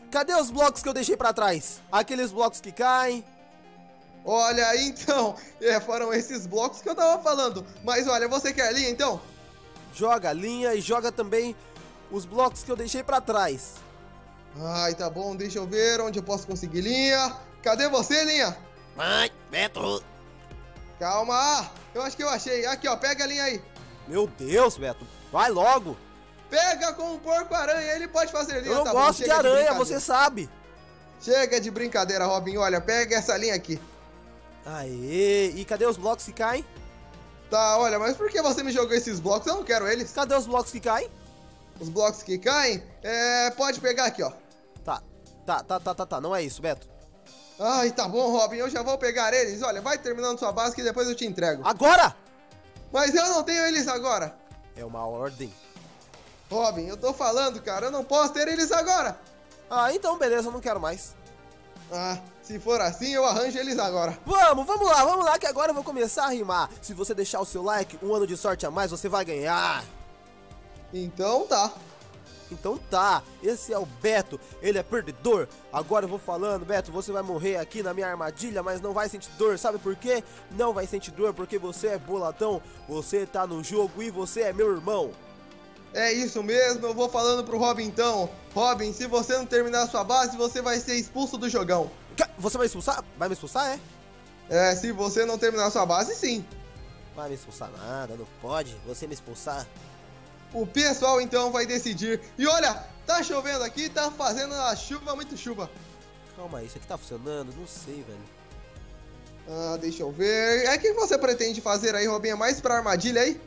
Cadê os blocos que eu deixei pra trás? Aqueles blocos que caem. Olha, então, foram esses blocos que eu tava falando. Mas olha, você quer linha então? Joga a linha e joga também os blocos que eu deixei pra trás. Ai, tá bom, deixa eu ver onde eu posso conseguir linha. Cadê você, linha? Ai, Beto. Calma, eu acho que eu achei. Aqui, ó, pega a linha aí. Meu Deus, Beto, vai logo. Pega com o porco-aranha, ele pode fazer linha. Eu não tá bom, gosto de chega aranha, brincadeira. você sabe. Chega de brincadeira, Robin. Olha, pega essa linha aqui. Aê, e cadê os blocos que caem? Tá, olha, mas por que você me jogou esses blocos? Eu não quero eles. Cadê os blocos que caem? Os blocos que caem, pode pegar aqui, ó. Tá, não é isso, Beto. Ai, tá bom, Robin, eu já vou pegar eles. Olha, vai terminando sua base que depois eu te entrego. Agora! Mas eu não tenho eles agora. É uma ordem. Robin, eu tô falando, cara, eu não posso ter eles agora. Ah, então beleza, eu não quero mais. Ah, se for assim, eu arranjo eles agora. Vamos lá, que agora eu vou começar a rimar. Se você deixar o seu like, um ano de sorte a mais, você vai ganhar. Então tá. Então tá, esse é o Beto, ele é perdedor. Agora eu vou falando, Beto, você vai morrer aqui na minha armadilha, mas não vai sentir dor, sabe por quê? Não vai sentir dor porque você é boladão, você tá no jogo e você é meu irmão. É isso mesmo, eu vou falando pro Robin então. Robin, se você não terminar a sua base, você vai ser expulso do jogão. Você vai expulsar? Vai me expulsar, é? É, se você não terminar a sua base, sim. Vai me expulsar nada, não pode você me expulsar. O pessoal então vai decidir. E olha, tá chovendo aqui, tá fazendo a chuva, muito chuva. Calma aí, isso aqui tá funcionando? Não sei, velho. Ah, deixa eu ver. O que você pretende fazer aí, Robin? É mais pra armadilha aí?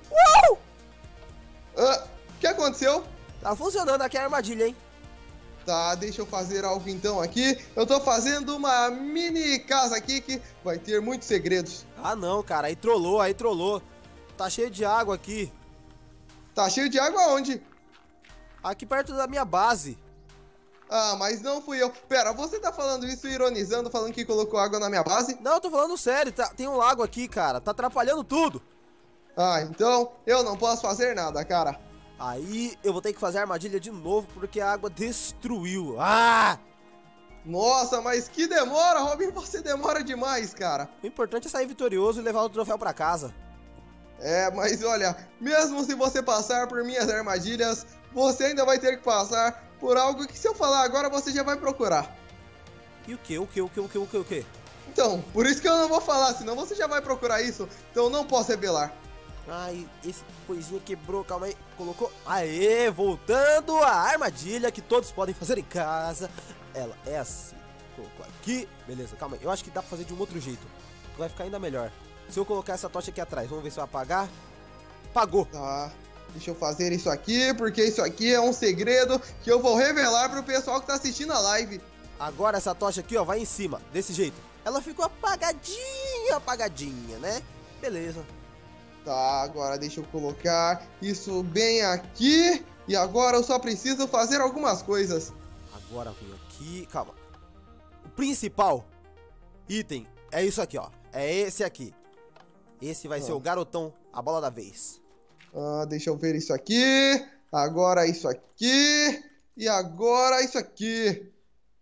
O que aconteceu? Tá funcionando aqui a armadilha, hein? Tá, deixa eu fazer algo então aqui. Eu tô fazendo uma mini casa aqui que vai ter muitos segredos. Ah não, cara, aí trollou. Tá cheio de água aqui. Tá cheio de água onde? Aqui perto da minha base. Ah, mas não fui eu. Pera, você tá falando isso ironizando, falando que colocou água na minha base? Não, eu tô falando sério, tem um lago aqui, cara. Tá atrapalhando tudo. Ah, então eu não posso fazer nada, cara. Aí eu vou ter que fazer a armadilha de novo porque a água destruiu. Ah! Nossa, mas que demora, Robin. Você demora demais, cara. O importante é sair vitorioso e levar o troféu pra casa. É, mas olha, mesmo se você passar por minhas armadilhas, você ainda vai ter que passar por algo que se eu falar agora você já vai procurar. E o quê? Então, por isso que eu não vou falar, senão você já vai procurar isso, então eu não posso revelar. Ai, esse coisinha quebrou, calma aí, colocou. Aê, voltando à armadilha que todos podem fazer em casa. Ela é assim, colocou aqui, beleza, calma aí, eu acho que dá pra fazer de um outro jeito. Vai ficar ainda melhor. Se eu colocar essa tocha aqui atrás, vamos ver se vai apagar. Apagou. Tá, deixa eu fazer isso aqui, porque isso aqui é um segredo que eu vou revelar pro pessoal que tá assistindo a live. Agora essa tocha aqui, ó, vai em cima, desse jeito. Ela ficou apagadinha, né? Beleza. Tá, agora deixa eu colocar isso bem aqui. E agora eu só preciso fazer algumas coisas. Agora vem aqui, calma. O principal item é isso aqui, ó. É esse aqui. Esse vai ser o garotão, a bola da vez. Ah, deixa eu ver isso aqui. Agora isso aqui. E agora isso aqui.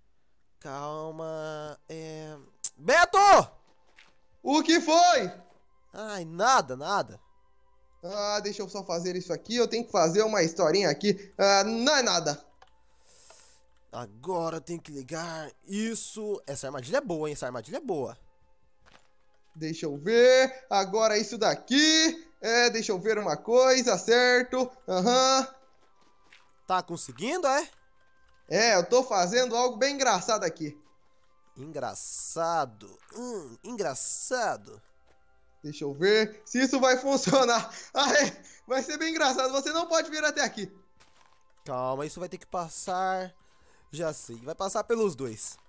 Calma. Beto! O que foi? Ai, nada. Ah, deixa eu só fazer isso aqui. Eu tenho que fazer uma historinha aqui. Ah, não é nada. Agora eu tenho que ligar isso. Essa armadilha é boa, hein? Essa armadilha é boa. Deixa eu ver. Agora isso daqui. Deixa eu ver uma coisa, certo? Aham. Tá conseguindo, é? Eu tô fazendo algo bem engraçado aqui. Engraçado. Engraçado. Deixa eu ver se isso vai funcionar. Vai ser bem engraçado. Você não pode vir até aqui. Calma, isso vai ter que passar. Já sei, vai passar pelos dois.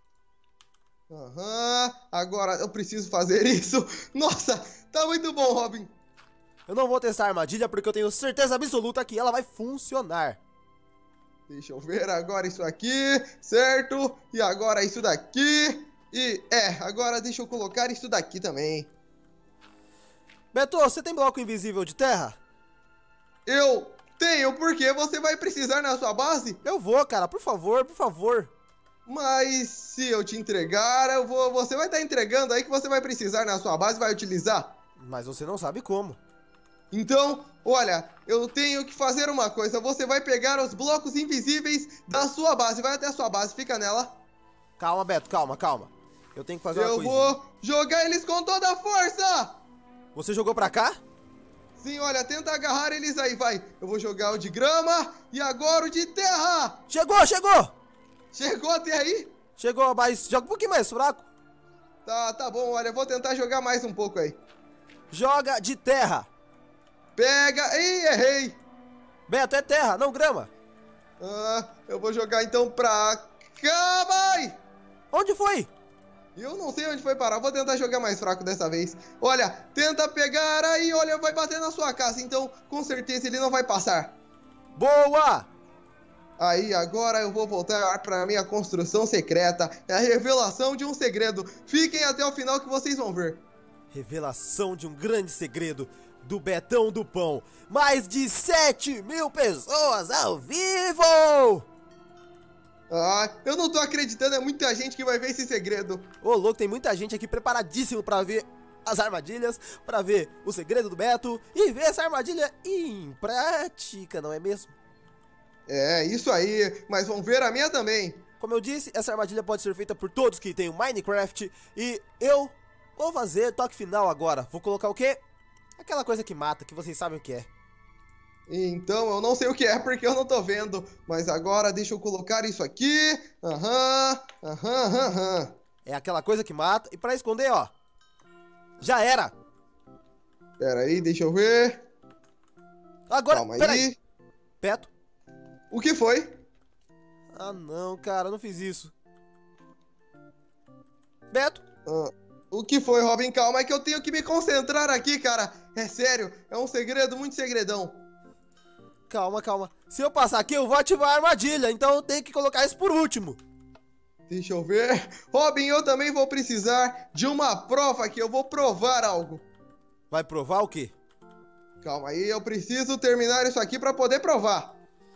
Aham, agora eu preciso fazer isso. Nossa, tá muito bom, Robin. Eu não vou testar a armadilha porque eu tenho certeza absoluta que ela vai funcionar. Deixa eu ver agora isso aqui, certo? E agora isso daqui. E agora deixa eu colocar isso daqui também. Beto, você tem bloco invisível de terra? Eu tenho, porque você vai precisar na sua base. Eu vou, cara, por favor. Mas se eu te entregar, você vai estar entregando aí que você vai precisar na sua base e vai utilizar. Mas você não sabe como. Então, olha, eu tenho que fazer uma coisa. Você vai pegar os blocos invisíveis da sua base. Vai até a sua base, fica nela. Calma, Beto, calma. Eu tenho que fazer uma coisa. Eu vou jogar eles com toda a força! Você jogou pra cá? Sim, olha, tenta agarrar eles aí, vai. Eu vou jogar o de grama e agora o de terra. Chegou! Chegou até aí? Chegou, mas joga um pouquinho mais fraco. Tá bom, olha, eu vou tentar jogar mais um pouco aí. Joga de terra. Pega. Ih, errei. Beto, é terra, não grama. Eu vou jogar então pra cá, vai. Onde foi? Eu não sei onde foi parar, vou tentar jogar mais fraco dessa vez. Olha, tenta pegar aí, olha, vai bater na sua casa, então com certeza ele não vai passar. Boa! Aí, agora eu vou voltar pra minha construção secreta. É a revelação de um segredo. Fiquem até o final que vocês vão ver. Revelação de um grande segredo do Betão do Pão. Mais de 7.000 pessoas ao vivo! Eu não tô acreditando, é muita gente que vai ver esse segredo. Ô, louco, tem muita gente aqui preparadíssimo pra ver as armadilhas, pra ver o segredo do Beto e ver essa armadilha em prática, não é mesmo? É, isso aí, mas vão ver a minha também. Como eu disse, essa armadilha pode ser feita por todos que têm o Minecraft e eu vou fazer toque final agora. Vou colocar o quê? Aquela coisa que mata, que vocês sabem o que é. Então, eu não sei o que é porque eu não tô vendo. Mas agora deixa eu colocar isso aqui. É aquela coisa que mata. E pra esconder, ó. Já era. Pera aí, deixa eu ver. Agora, calma pera aí. Beto. O que foi? Ah, não, cara, eu não fiz isso. Beto. O que foi, Robin? Calma, é que eu tenho que me concentrar aqui, cara. É sério, é um segredo, muito segredão. Calma. Se eu passar aqui, eu vou ativar a armadilha. Então eu tenho que colocar isso por último. Deixa eu ver. Robin, eu também vou precisar de uma prova aqui. Eu vou provar algo. Vai provar o quê? Calma aí, eu preciso terminar isso aqui pra poder provar.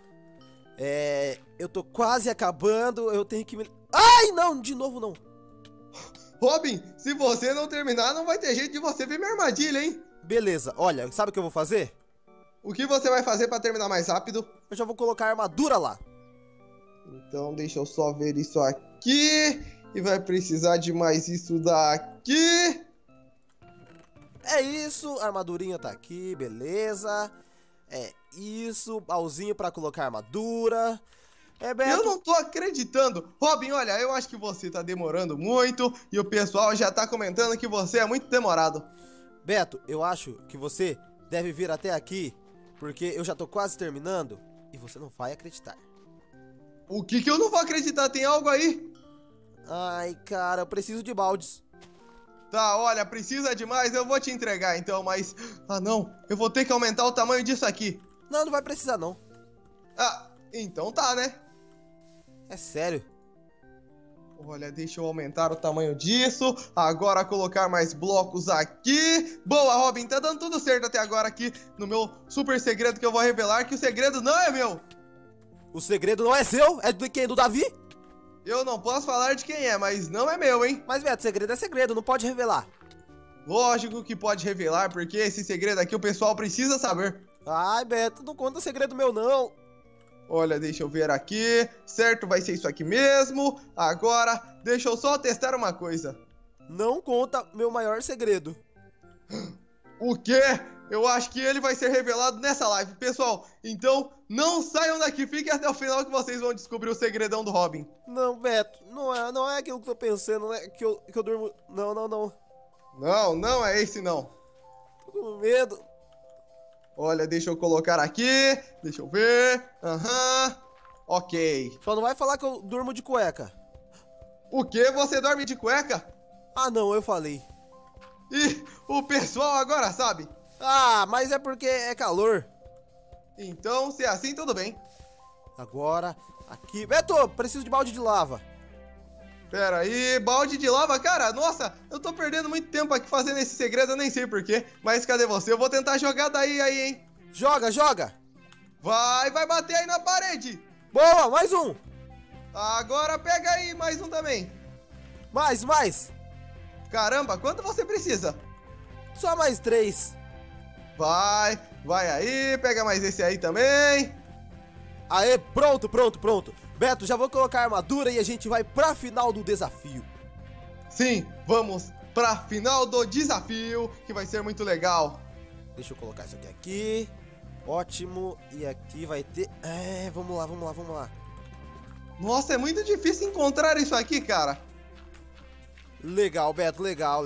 Eu tô quase acabando. Eu tenho que me... Ai, não, de novo não. Robin, se você não terminar, não vai ter jeito de você ver minha armadilha, hein? Beleza, olha, sabe o que eu vou fazer? O que você vai fazer pra terminar mais rápido? Eu já vou colocar a armadura lá. Então deixa eu só ver isso aqui. E vai precisar de mais isso daqui. É isso, a armadurinha tá aqui, beleza. É isso, baúzinho pra colocar armadura. Beto... Eu não tô acreditando. Robin, olha, eu acho que você tá demorando muito. E o pessoal já tá comentando que você é muito demorado. Beto, eu acho que você deve vir até aqui, porque eu já tô quase terminando e você não vai acreditar. O que eu não vou acreditar? Tem algo aí? Ai, cara, eu preciso de baldes. Tá, olha, precisa demais, eu vou te entregar então, mas... Ah, não, eu vou ter que aumentar o tamanho disso aqui. Não vai precisar não. Ah, então tá, né? É sério. Olha, deixa eu aumentar o tamanho disso. Agora colocar mais blocos aqui. Boa, Robin, tá dando tudo certo até agora aqui no meu super segredo que eu vou revelar, que o segredo não é meu. O segredo não é seu? É de quem? Do Davi? Eu não posso falar de quem é, mas não é meu, hein? Mas, Beto, segredo é segredo, não pode revelar. Lógico que pode revelar, porque esse segredo aqui o pessoal precisa saber. Ai, Beto, não conta segredo meu, não. Olha, deixa eu ver aqui. Certo, vai ser isso aqui mesmo. Agora, deixa eu só testar uma coisa. Não conta meu maior segredo. O quê? Eu acho que ele vai ser revelado nessa live. Pessoal, então não saiam daqui. Fiquem até o final que vocês vão descobrir o segredão do Robin. Não, Beto, não é aquilo que eu tô pensando, não é que eu durmo... Não. Não é esse não. Tô com medo. Olha, deixa eu colocar aqui. Deixa eu ver. Ok. Só não vai falar que eu durmo de cueca. O quê? Você dorme de cueca? Ah, não, eu falei. Ih, o pessoal agora sabe. Ah, mas é porque é calor. Então, se é assim, tudo bem. Agora, aqui... Beto, preciso de balde de lava. Pera aí, balde de lava, cara, nossa, eu tô perdendo muito tempo aqui fazendo esse segredo, eu nem sei porquê, mas cadê você? Eu vou tentar jogar daí aí, hein? Joga! Vai bater aí na parede! Boa, mais um! Agora pega aí mais um também. Mais. Caramba, quanto você precisa? Só mais 3. Vai aí, pega mais esse aí também. Aê, pronto. Beto, já vou colocar a armadura e a gente vai pra final do desafio. Sim, vamos pra final do desafio, que vai ser muito legal. Deixa eu colocar isso aqui. Ótimo, e aqui vai ter... vamos lá. Nossa, é muito difícil encontrar isso aqui, cara. Legal, Beto, legal.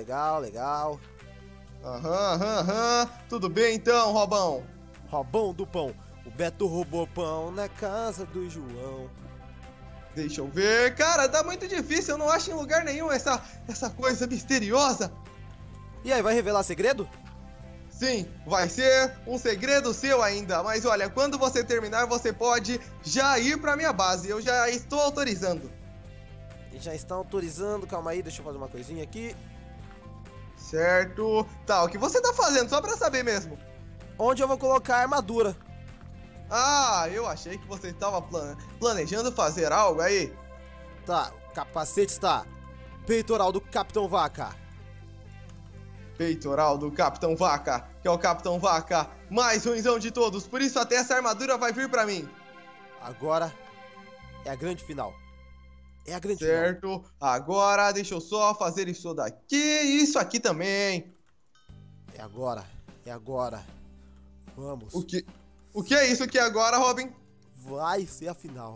Aham. Tudo bem então, Robão? Robão do pão. O Beto roubou pão na casa do João. Deixa eu ver. Cara, tá muito difícil. Eu não acho em lugar nenhum essa coisa misteriosa. E aí, vai revelar segredo? Sim, vai ser um segredo seu ainda. Mas olha, quando você terminar, você pode já ir pra minha base. Eu já estou autorizando. Já estão autorizando. Calma aí, deixa eu fazer uma coisinha aqui. Certo. Tá, o que você tá fazendo? Só pra saber mesmo. Onde eu vou colocar a armadura? Ah, eu achei que você estava planejando fazer algo aí. Tá, o capacete está. Peitoral do Capitão Vaca. Peitoral do Capitão Vaca, que é o Capitão Vaca mais ruinzão de todos. Por isso até essa armadura vai vir pra mim. Agora é a grande final. Certo. Agora deixa eu só fazer isso daqui e isso aqui também. É agora. Vamos. O que é isso aqui agora, Robin? Vai ser a final.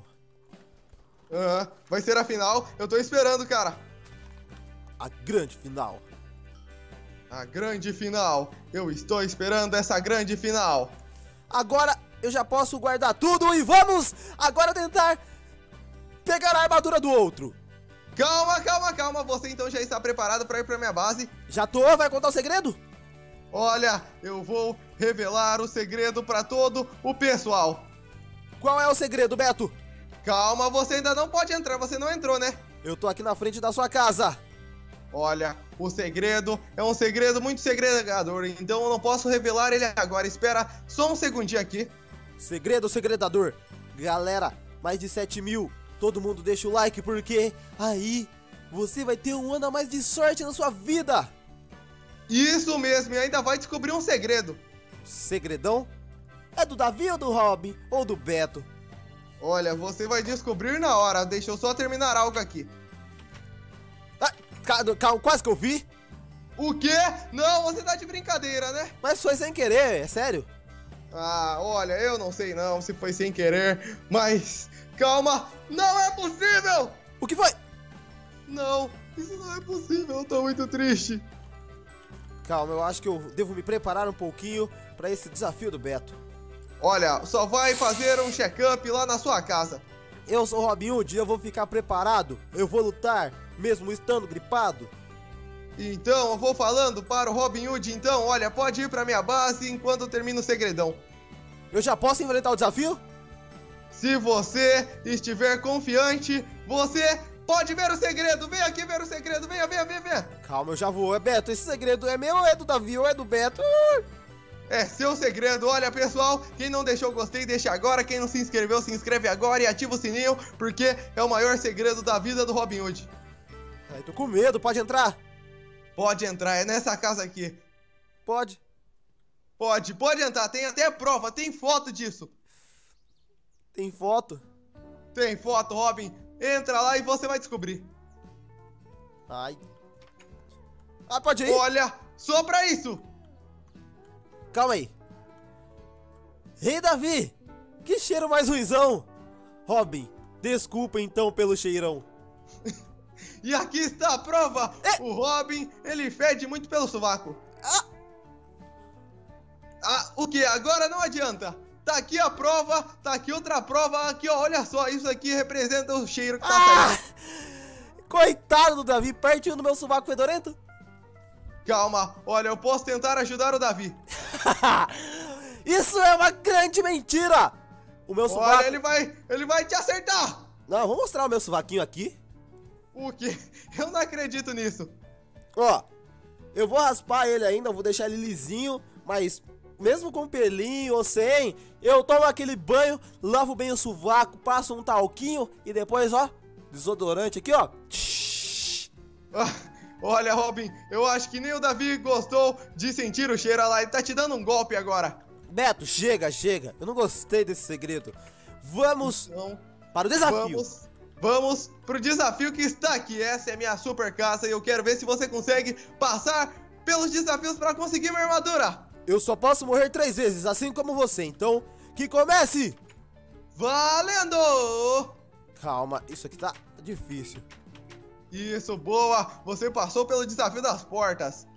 Vai ser a final. Eu tô esperando, cara. A grande final. A grande final. Eu estou esperando essa grande final. Agora eu já posso guardar tudo e vamos agora tentar pegar a armadura do outro. Calma. Você então já está preparado para ir pra minha base? Já tô, vai contar o segredo? Olha, eu vou revelar o segredo pra todo o pessoal. Qual é o segredo, Beto? Calma, você ainda não pode entrar, você não entrou, né? Eu tô aqui na frente da sua casa. Olha, o segredo é um segredo muito segregador, então eu não posso revelar ele agora. Espera só um segundinho aqui. Segredo segredador. Galera, mais de 7 mil. Todo mundo deixa o like porque aí você vai ter um ano a mais de sorte na sua vida. Isso mesmo, e ainda vai descobrir um segredo. Segredão? É do Davi ou do Robin? Ou do Beto? Olha, você vai descobrir na hora. Deixa eu só terminar algo aqui. Calma, quase que eu vi. O quê? Não, você tá de brincadeira, né? Mas foi sem querer, é sério? Ah, olha, eu não sei não se foi sem querer, mas... Calma, não é possível! O que foi? Não, isso não é possível, eu tô muito triste. Calma, eu acho que eu devo me preparar um pouquinho pra esse desafio do Beto. Olha, só vai fazer um check-up lá na sua casa. Eu sou o Robin Hood e eu vou ficar preparado. Eu vou lutar, mesmo estando gripado. Então, eu vou falando para o Robin Hood, então, olha, pode ir pra minha base enquanto eu termino o segredão. Eu já posso enfrentar o desafio? Se você estiver confiante, você pode ver o segredo. Vem aqui ver o segredo, venha. Calma, eu já vou. É Beto, esse segredo é meu ou é do Davi ou é do Beto? É seu segredo. Olha, pessoal, quem não deixou gostei, deixa agora. Quem não se inscreveu, se inscreve agora e ativa o sininho, porque é o maior segredo da vida do Robin Hood. Ai, tô com medo, pode entrar? Pode entrar, é nessa casa aqui. Pode. Pode entrar, tem até prova, tem foto disso. Tem foto? Tem foto, Robin. Entra lá e você vai descobrir. Ai. Ah, pode ir? Olha, só pra isso. Calma aí. Ei, Davi, que cheiro mais ruizão. Robin, desculpa então pelo cheirão. E aqui está a prova. O Robin, ele fede muito pelo sovaco. O que? Agora não adianta. Tá aqui a prova, tá aqui outra prova. Aqui, ó, olha só, isso aqui representa o cheiro que tá saindo. Coitado do Davi, pertinho do meu sovaco fedorento. Calma, olha, eu posso tentar ajudar o Davi. Isso é uma grande mentira. O meu sovaco... Olha, ele vai te acertar. Não, eu vou mostrar o meu sovaquinho aqui. O quê? Eu não acredito nisso. Ó, eu vou raspar ele ainda, eu vou deixar ele lisinho, mas mesmo com pelinho ou sem, Eu tomo aquele banho, lavo bem o sovaco, passo um talquinho e depois, ó, desodorante aqui, ó. Olha, Robin, eu acho que nem o Davi gostou de sentir o cheiro lá. Ele tá te dando um golpe agora. Beto, chega. Eu não gostei desse segredo. Vamos Então, para o desafio. Vamos pro desafio que está aqui. Essa é a minha super caça e eu quero ver se você consegue passar pelos desafios para conseguir minha armadura. Eu só posso morrer 3 vezes, assim como você, então que comece! Valendo! Calma, isso aqui tá difícil. Isso, boa! Você passou pelo desafio das portas.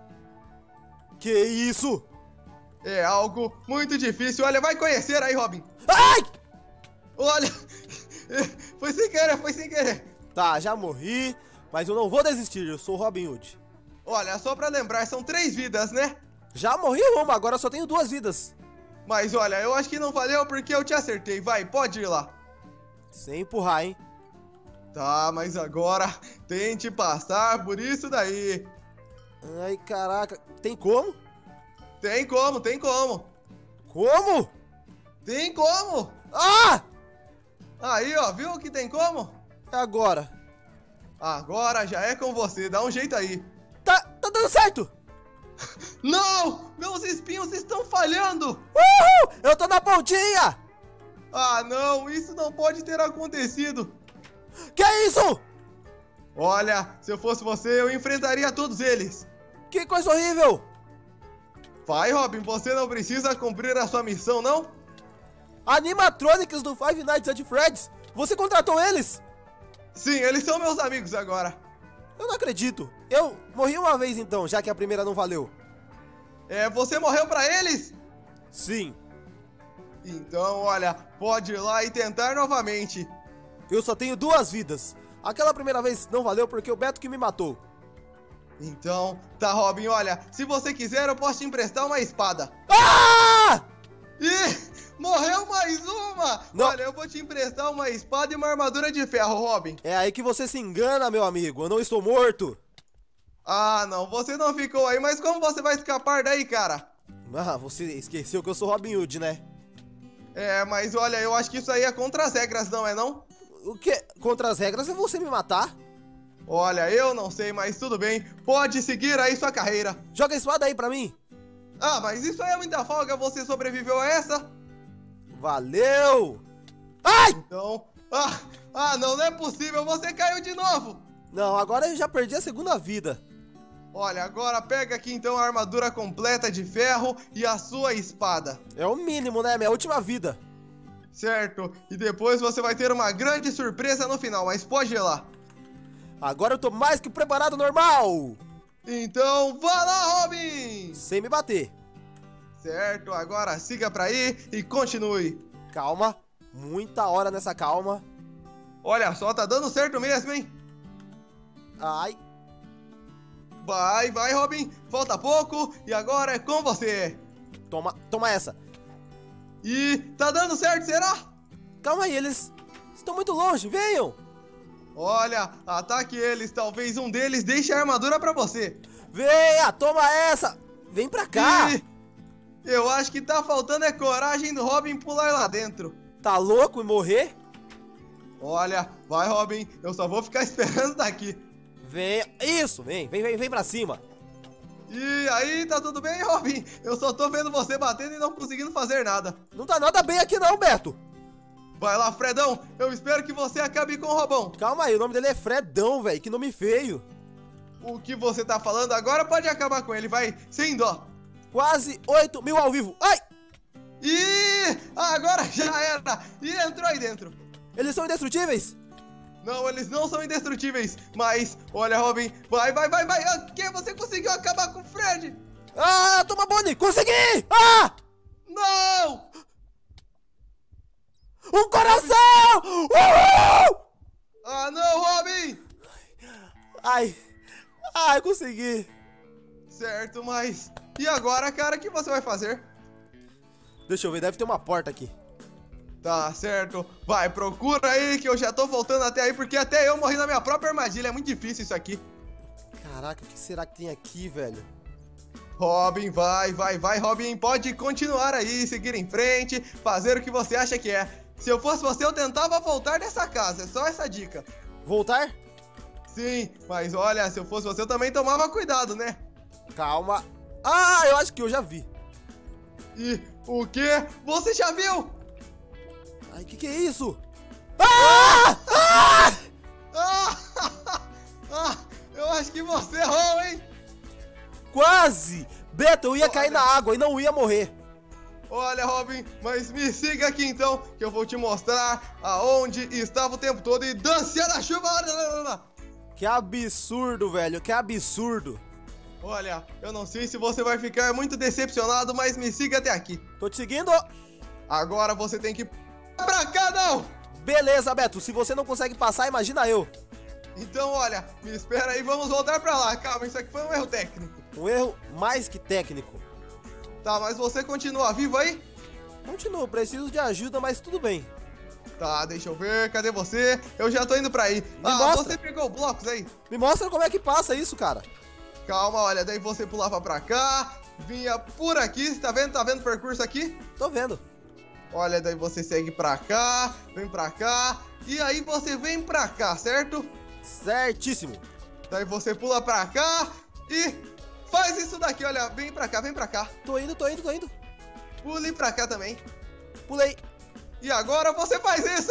Que isso? É algo muito difícil. Olha, vai conhecer aí, Robin. Ai! Olha, foi sem querer. Tá, já morri, mas eu não vou desistir, eu sou Robin Hood. Olha, só pra lembrar, são 3 vidas, né? Já morri uma, agora só tenho 2 vidas. Mas olha, eu acho que não valeu porque eu te acertei. Vai, pode ir lá. Sem empurrar, hein? Tá, mas agora tente passar por isso daí. Ai, caraca. Tem como? Tem como. Como? Tem como. Ah! Aí, ó, viu que tem como? É agora. Agora já é com você, dá um jeito aí. Tá dando certo. Não! Meus espinhos estão falhando! Uhul! Eu tô na pontinha! Ah, não! Isso não pode ter acontecido! Que é isso? Olha, se eu fosse você, eu enfrentaria todos eles! Que coisa horrível! Vai, Robin, você não precisa cumprir a sua missão, não? Animatronics do Five Nights at Freddy's! Você contratou eles? Sim, eles são meus amigos agora! Eu não acredito! Eu morri uma vez então, já que a primeira não valeu. É, você morreu pra eles? Sim. Então, olha, pode ir lá e tentar novamente. Eu só tenho 2 vidas. Aquela primeira vez não valeu porque o Beto que me matou. Então, tá, Robin, olha, se você quiser eu posso te emprestar uma espada. Ah! Ih, morreu mais uma! Não. Olha, eu vou te emprestar uma espada e uma armadura de ferro, Robin. É aí que você se engana, meu amigo. Eu não estou morto. Ah, não, você não ficou aí, mas como você vai escapar daí, cara? Ah, você esqueceu que eu sou Robin Hood, né? É, mas olha, eu acho que isso aí é contra as regras, não é não? O que? Contra as regras é você me matar? Olha, eu não sei, mas tudo bem. Pode seguir aí sua carreira. Joga a espada aí pra mim. Ah, mas isso aí é muita folga, você sobreviveu a essa? Valeu! Ai! Então... não é possível, você caiu de novo! Não, agora eu já perdi a 2ª vida. Olha, agora pega aqui então a armadura completa de ferro e a sua espada. É o mínimo, né? Minha última vida. Certo, e depois você vai ter uma grande surpresa no final, mas pode ir lá. Agora eu tô mais que preparado, normal! Então, vá lá, Robin! Sem me bater. Certo, agora siga pra aí e continue. Calma, muita hora nessa calma. Olha só, tá dando certo mesmo, hein? Ai, Vai, Robin, falta pouco e agora é com você. toma essa. E tá dando certo, será? Calma aí, eles estão muito longe, venham! Olha, ataque eles, talvez um deles deixe a armadura pra você. Venha, toma essa! Vem pra cá! E eu acho que tá faltando é coragem do Robin pular lá dentro. Tá louco e morrer? Olha, vai, Robin, eu só vou ficar esperando daqui. Venha, isso, vem pra cima. E aí, tá tudo bem, Robin? Eu só tô vendo você batendo e não conseguindo fazer nada. Não tá nada bem aqui não, Beto. Vai lá, Fredão, eu espero que você acabe com o Robão. Calma aí, o nome dele é Fredão, velho, que nome feio. O que você tá falando agora pode acabar com ele, vai, sem dó. Quase 8 mil ao vivo. Ai! E agora já era. E entrou aí dentro. Eles são indestrutíveis? Não, eles não são indestrutíveis. Mas, olha, Robin, vai. Que você conseguiu acabar com o Fred? Ah, toma Bonnie, consegui! Ah! Não! Um coração! Uhul! Ah, não, Robin! Ai, consegui. Certo, mas... E agora, cara, o que você vai fazer? Deixa eu ver, deve ter uma porta aqui. Tá, certo. Vai, procura aí que eu já tô voltando até aí, porque até eu morri na minha própria armadilha. É muito difícil isso aqui. Caraca, o que será que tem aqui, velho? Robin, vai, Robin. Pode continuar aí, seguir em frente, fazer o que você acha que é. Se eu fosse você, eu tentava voltar dessa casa, é só essa dica. Voltar? Sim, mas olha, se eu fosse você, eu também tomava cuidado, né? Calma. Ah, eu acho que eu já vi. E o quê? Você já viu? Ai, que é isso? Ah! Ah! Eu acho que você errou, hein? Quase! Beto, eu ia cair na água e não ia morrer. Olha, Robin, mas me siga aqui então, que eu vou te mostrar aonde estava o tempo todo e dançar na chuva. Que absurdo, velho, que absurdo. Olha, eu não sei se você vai ficar muito decepcionado, mas me siga até aqui. Tô te seguindo. Agora você tem que ir pra cá, não! Beleza, Beto, se você não consegue passar, imagina eu. Então, olha, me espera aí, vamos voltar pra lá. Calma, isso aqui foi um erro técnico. Um erro mais que técnico. Tá, mas você continua vivo aí? Continuo, preciso de ajuda, mas tudo bem. Tá, deixa eu ver, cadê você? Eu já tô indo pra aí. mostra. Você pegou blocos aí? Me mostra como é que passa isso, cara. Calma, olha, daí você pulava pra cá, vinha por aqui, tá vendo o percurso aqui? Tô vendo. Olha, daí você segue pra cá, vem pra cá, e aí você vem pra cá, certo? Certíssimo. Daí você pula pra cá e faz isso daqui, olha, vem pra cá, vem pra cá. Tô indo. Pule pra cá também. Pulei. E agora você faz isso!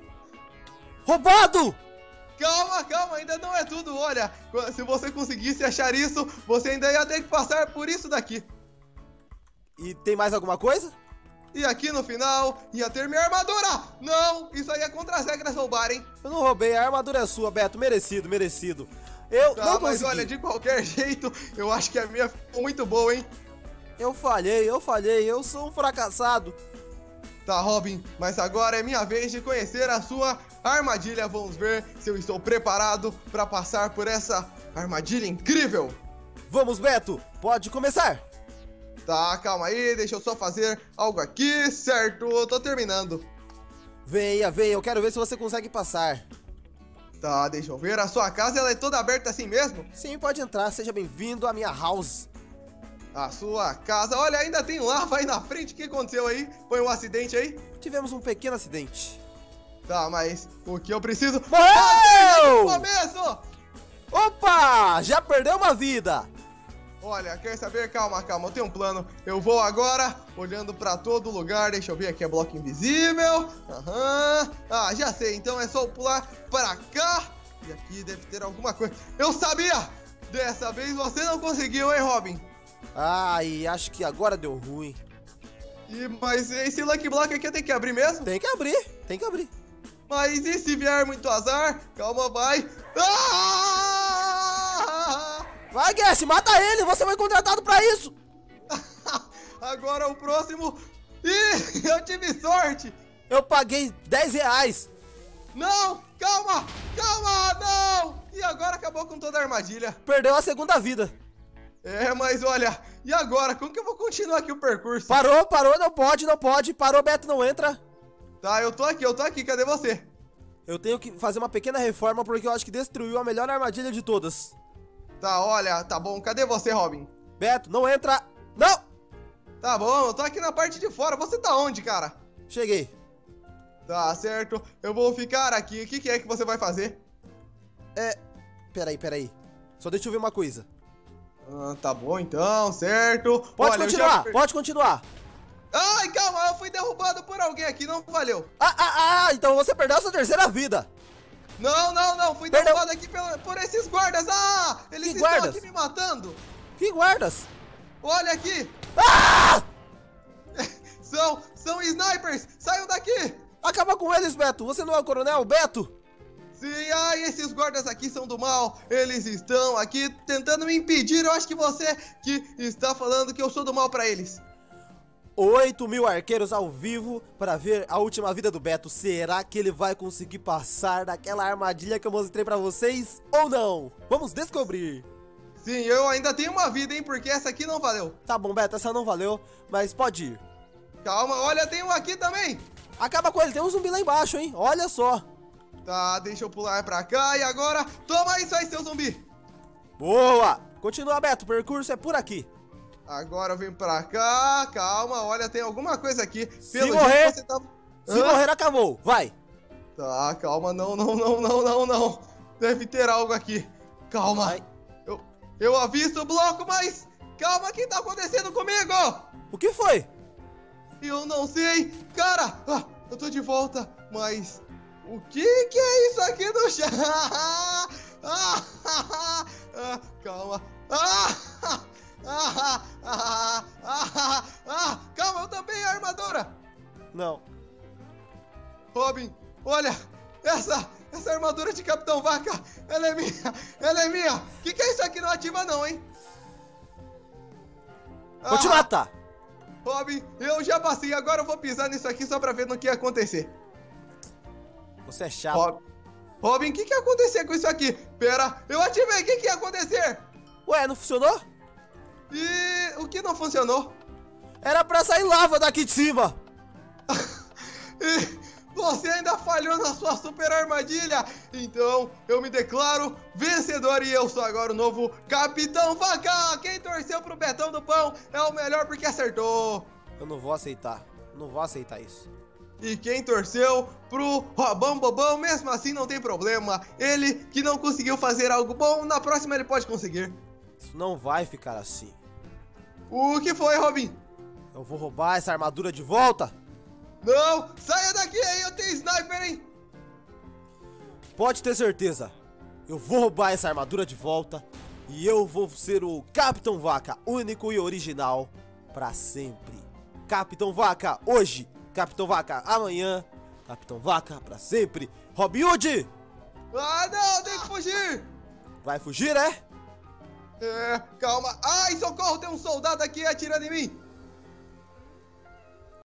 Roubado! Calma, ainda não é tudo, olha, se você conseguisse achar isso, você ainda ia ter que passar por isso daqui. E tem mais alguma coisa? E aqui no final, ia ter minha armadura! Não, isso aí é contra as regras roubarem. Eu não roubei, a armadura é sua, Beto, merecido. Eu Tá, não mas consegui. olha, de qualquer jeito, eu acho que a minha ficou muito boa, hein? Eu falhei, eu sou um fracassado. Tá, Robin, mas agora é minha vez de conhecer a sua armadilha. Vamos ver se eu estou preparado para passar por essa armadilha incrível. Vamos, Beto, pode começar. Tá, calma aí, deixa eu só fazer algo aqui, certo? Eu tô terminando. Venha, eu quero ver se você consegue passar. Tá, deixa eu ver, a sua casa ela é toda aberta assim mesmo? Sim, pode entrar, seja bem-vindo à minha house. A sua casa, olha, ainda tem lava aí na frente, o que aconteceu aí? Foi um acidente aí? Tivemos um pequeno acidente. Tá, mas o que eu preciso... Morreu! Começo! Opa, já perdeu uma vida. Olha, quer saber? Calma, eu tenho um plano. Eu vou agora, olhando pra todo lugar, deixa eu ver aqui, é bloco invisível. Aham. Ah, já sei, então é só pular pra cá. E aqui deve ter alguma coisa. Eu sabia! Dessa vez você não conseguiu, hein, Robin? Ai, acho que agora deu ruim. Mas esse Lucky Block aqui eu tenho que abrir mesmo? Tem que abrir. Mas e se vier muito azar? Calma, vai. Ah! Vai, Guess, mata ele, você foi contratado pra isso. Agora o próximo. Ih, eu tive sorte. Eu paguei R$10. Não, calma, não. E agora acabou com toda a armadilha. Perdeu a segunda vida. É, mas olha, e agora? Como que eu vou continuar aqui o percurso? Parou, não pode. Parou, Beto, não entra. Tá, eu tô aqui, cadê você? Eu tenho que fazer uma pequena reforma porque eu acho que destruiu a melhor armadilha de todas. Tá, olha, tá bom, cadê você, Robin? Beto, não entra. Não! Tá bom, eu tô aqui na parte de fora, você tá onde, cara? Cheguei. Tá, certo, eu vou ficar aqui, o que é que você vai fazer? Peraí. Só deixa eu ver uma coisa. Tá bom então, certo. Pode Olha, pode continuar. Ai, calma, eu fui derrubado por alguém aqui, não valeu. Então você perdeu a sua terceira vida. Não, fui derrubado aqui por esses guardas. Eles estão aqui me matando. Que guardas? Olha aqui. São snipers, saiam daqui. Acaba com eles, Beto, você não é o coronel, Beto? Sim, esses guardas aqui são do mal. Eles estão aqui tentando me impedir. Eu acho que você que está falando que eu sou do mal pra eles. 8.000 arqueiros ao vivo para ver a última vida do Beto. Será que ele vai conseguir passar daquela armadilha que eu mostrei pra vocês ou não? Vamos descobrir. Sim, eu ainda tenho uma vida, hein, porque essa aqui não valeu. Tá bom, Beto, essa não valeu, mas pode ir. Calma, olha, tem um aqui também. Acaba com ele, tem um zumbi lá embaixo, hein? Olha só. Tá, deixa eu pular pra cá e agora, toma isso aí, seu zumbi. Boa! Continua, Beto, o percurso é por aqui. Agora eu venho pra cá. Calma, olha, tem alguma coisa aqui. Se morrer, se morrer, acabou. Vai. Tá, calma, não. Deve ter algo aqui. Calma. Vai. Eu avisto o bloco, mas... Calma, o que tá acontecendo comigo? O que foi? Eu não sei. Cara, eu tô de volta, mas... O que é isso aqui no chão? Calma. Calma, eu também a armadura. Não. Robin, olha, essa armadura de Capitão Vaca, ela é minha. O que é isso aqui? Não ativa não, hein? Vou te matar. Robin, eu já passei, agora eu vou pisar nisso aqui só pra ver no que ia acontecer. Você é chato. Robin, o que ia acontecer com isso aqui? Pera, eu ativei, o que ia acontecer? Ué, não funcionou? E o que não funcionou? Era pra sair lava daqui de cima. E você ainda falhou na sua super armadilha. Então, eu me declaro vencedor e eu sou agora o novo Capitão Vaca. Quem torceu pro Betão do Pão é o melhor porque acertou. Eu não vou aceitar. Não vou aceitar isso. E quem torceu pro Robão Bobão, mesmo assim não tem problema. Ele que não conseguiu fazer algo bom, na próxima ele pode conseguir. Isso não vai ficar assim. O que foi, Robin? Eu vou roubar essa armadura de volta. Não, saia daqui aí, eu tenho sniper, hein? Pode ter certeza. Eu vou roubar essa armadura de volta. E eu vou ser o Capitão Vaca, único e original, pra sempre. Capitão Vaca hoje, Capitão Vaca amanhã, Capitão Vaca pra sempre. Robin Hood! Ah, não, tem que fugir! Vai fugir, é? Calma. Ai, socorro, tem um soldado aqui atirando em mim.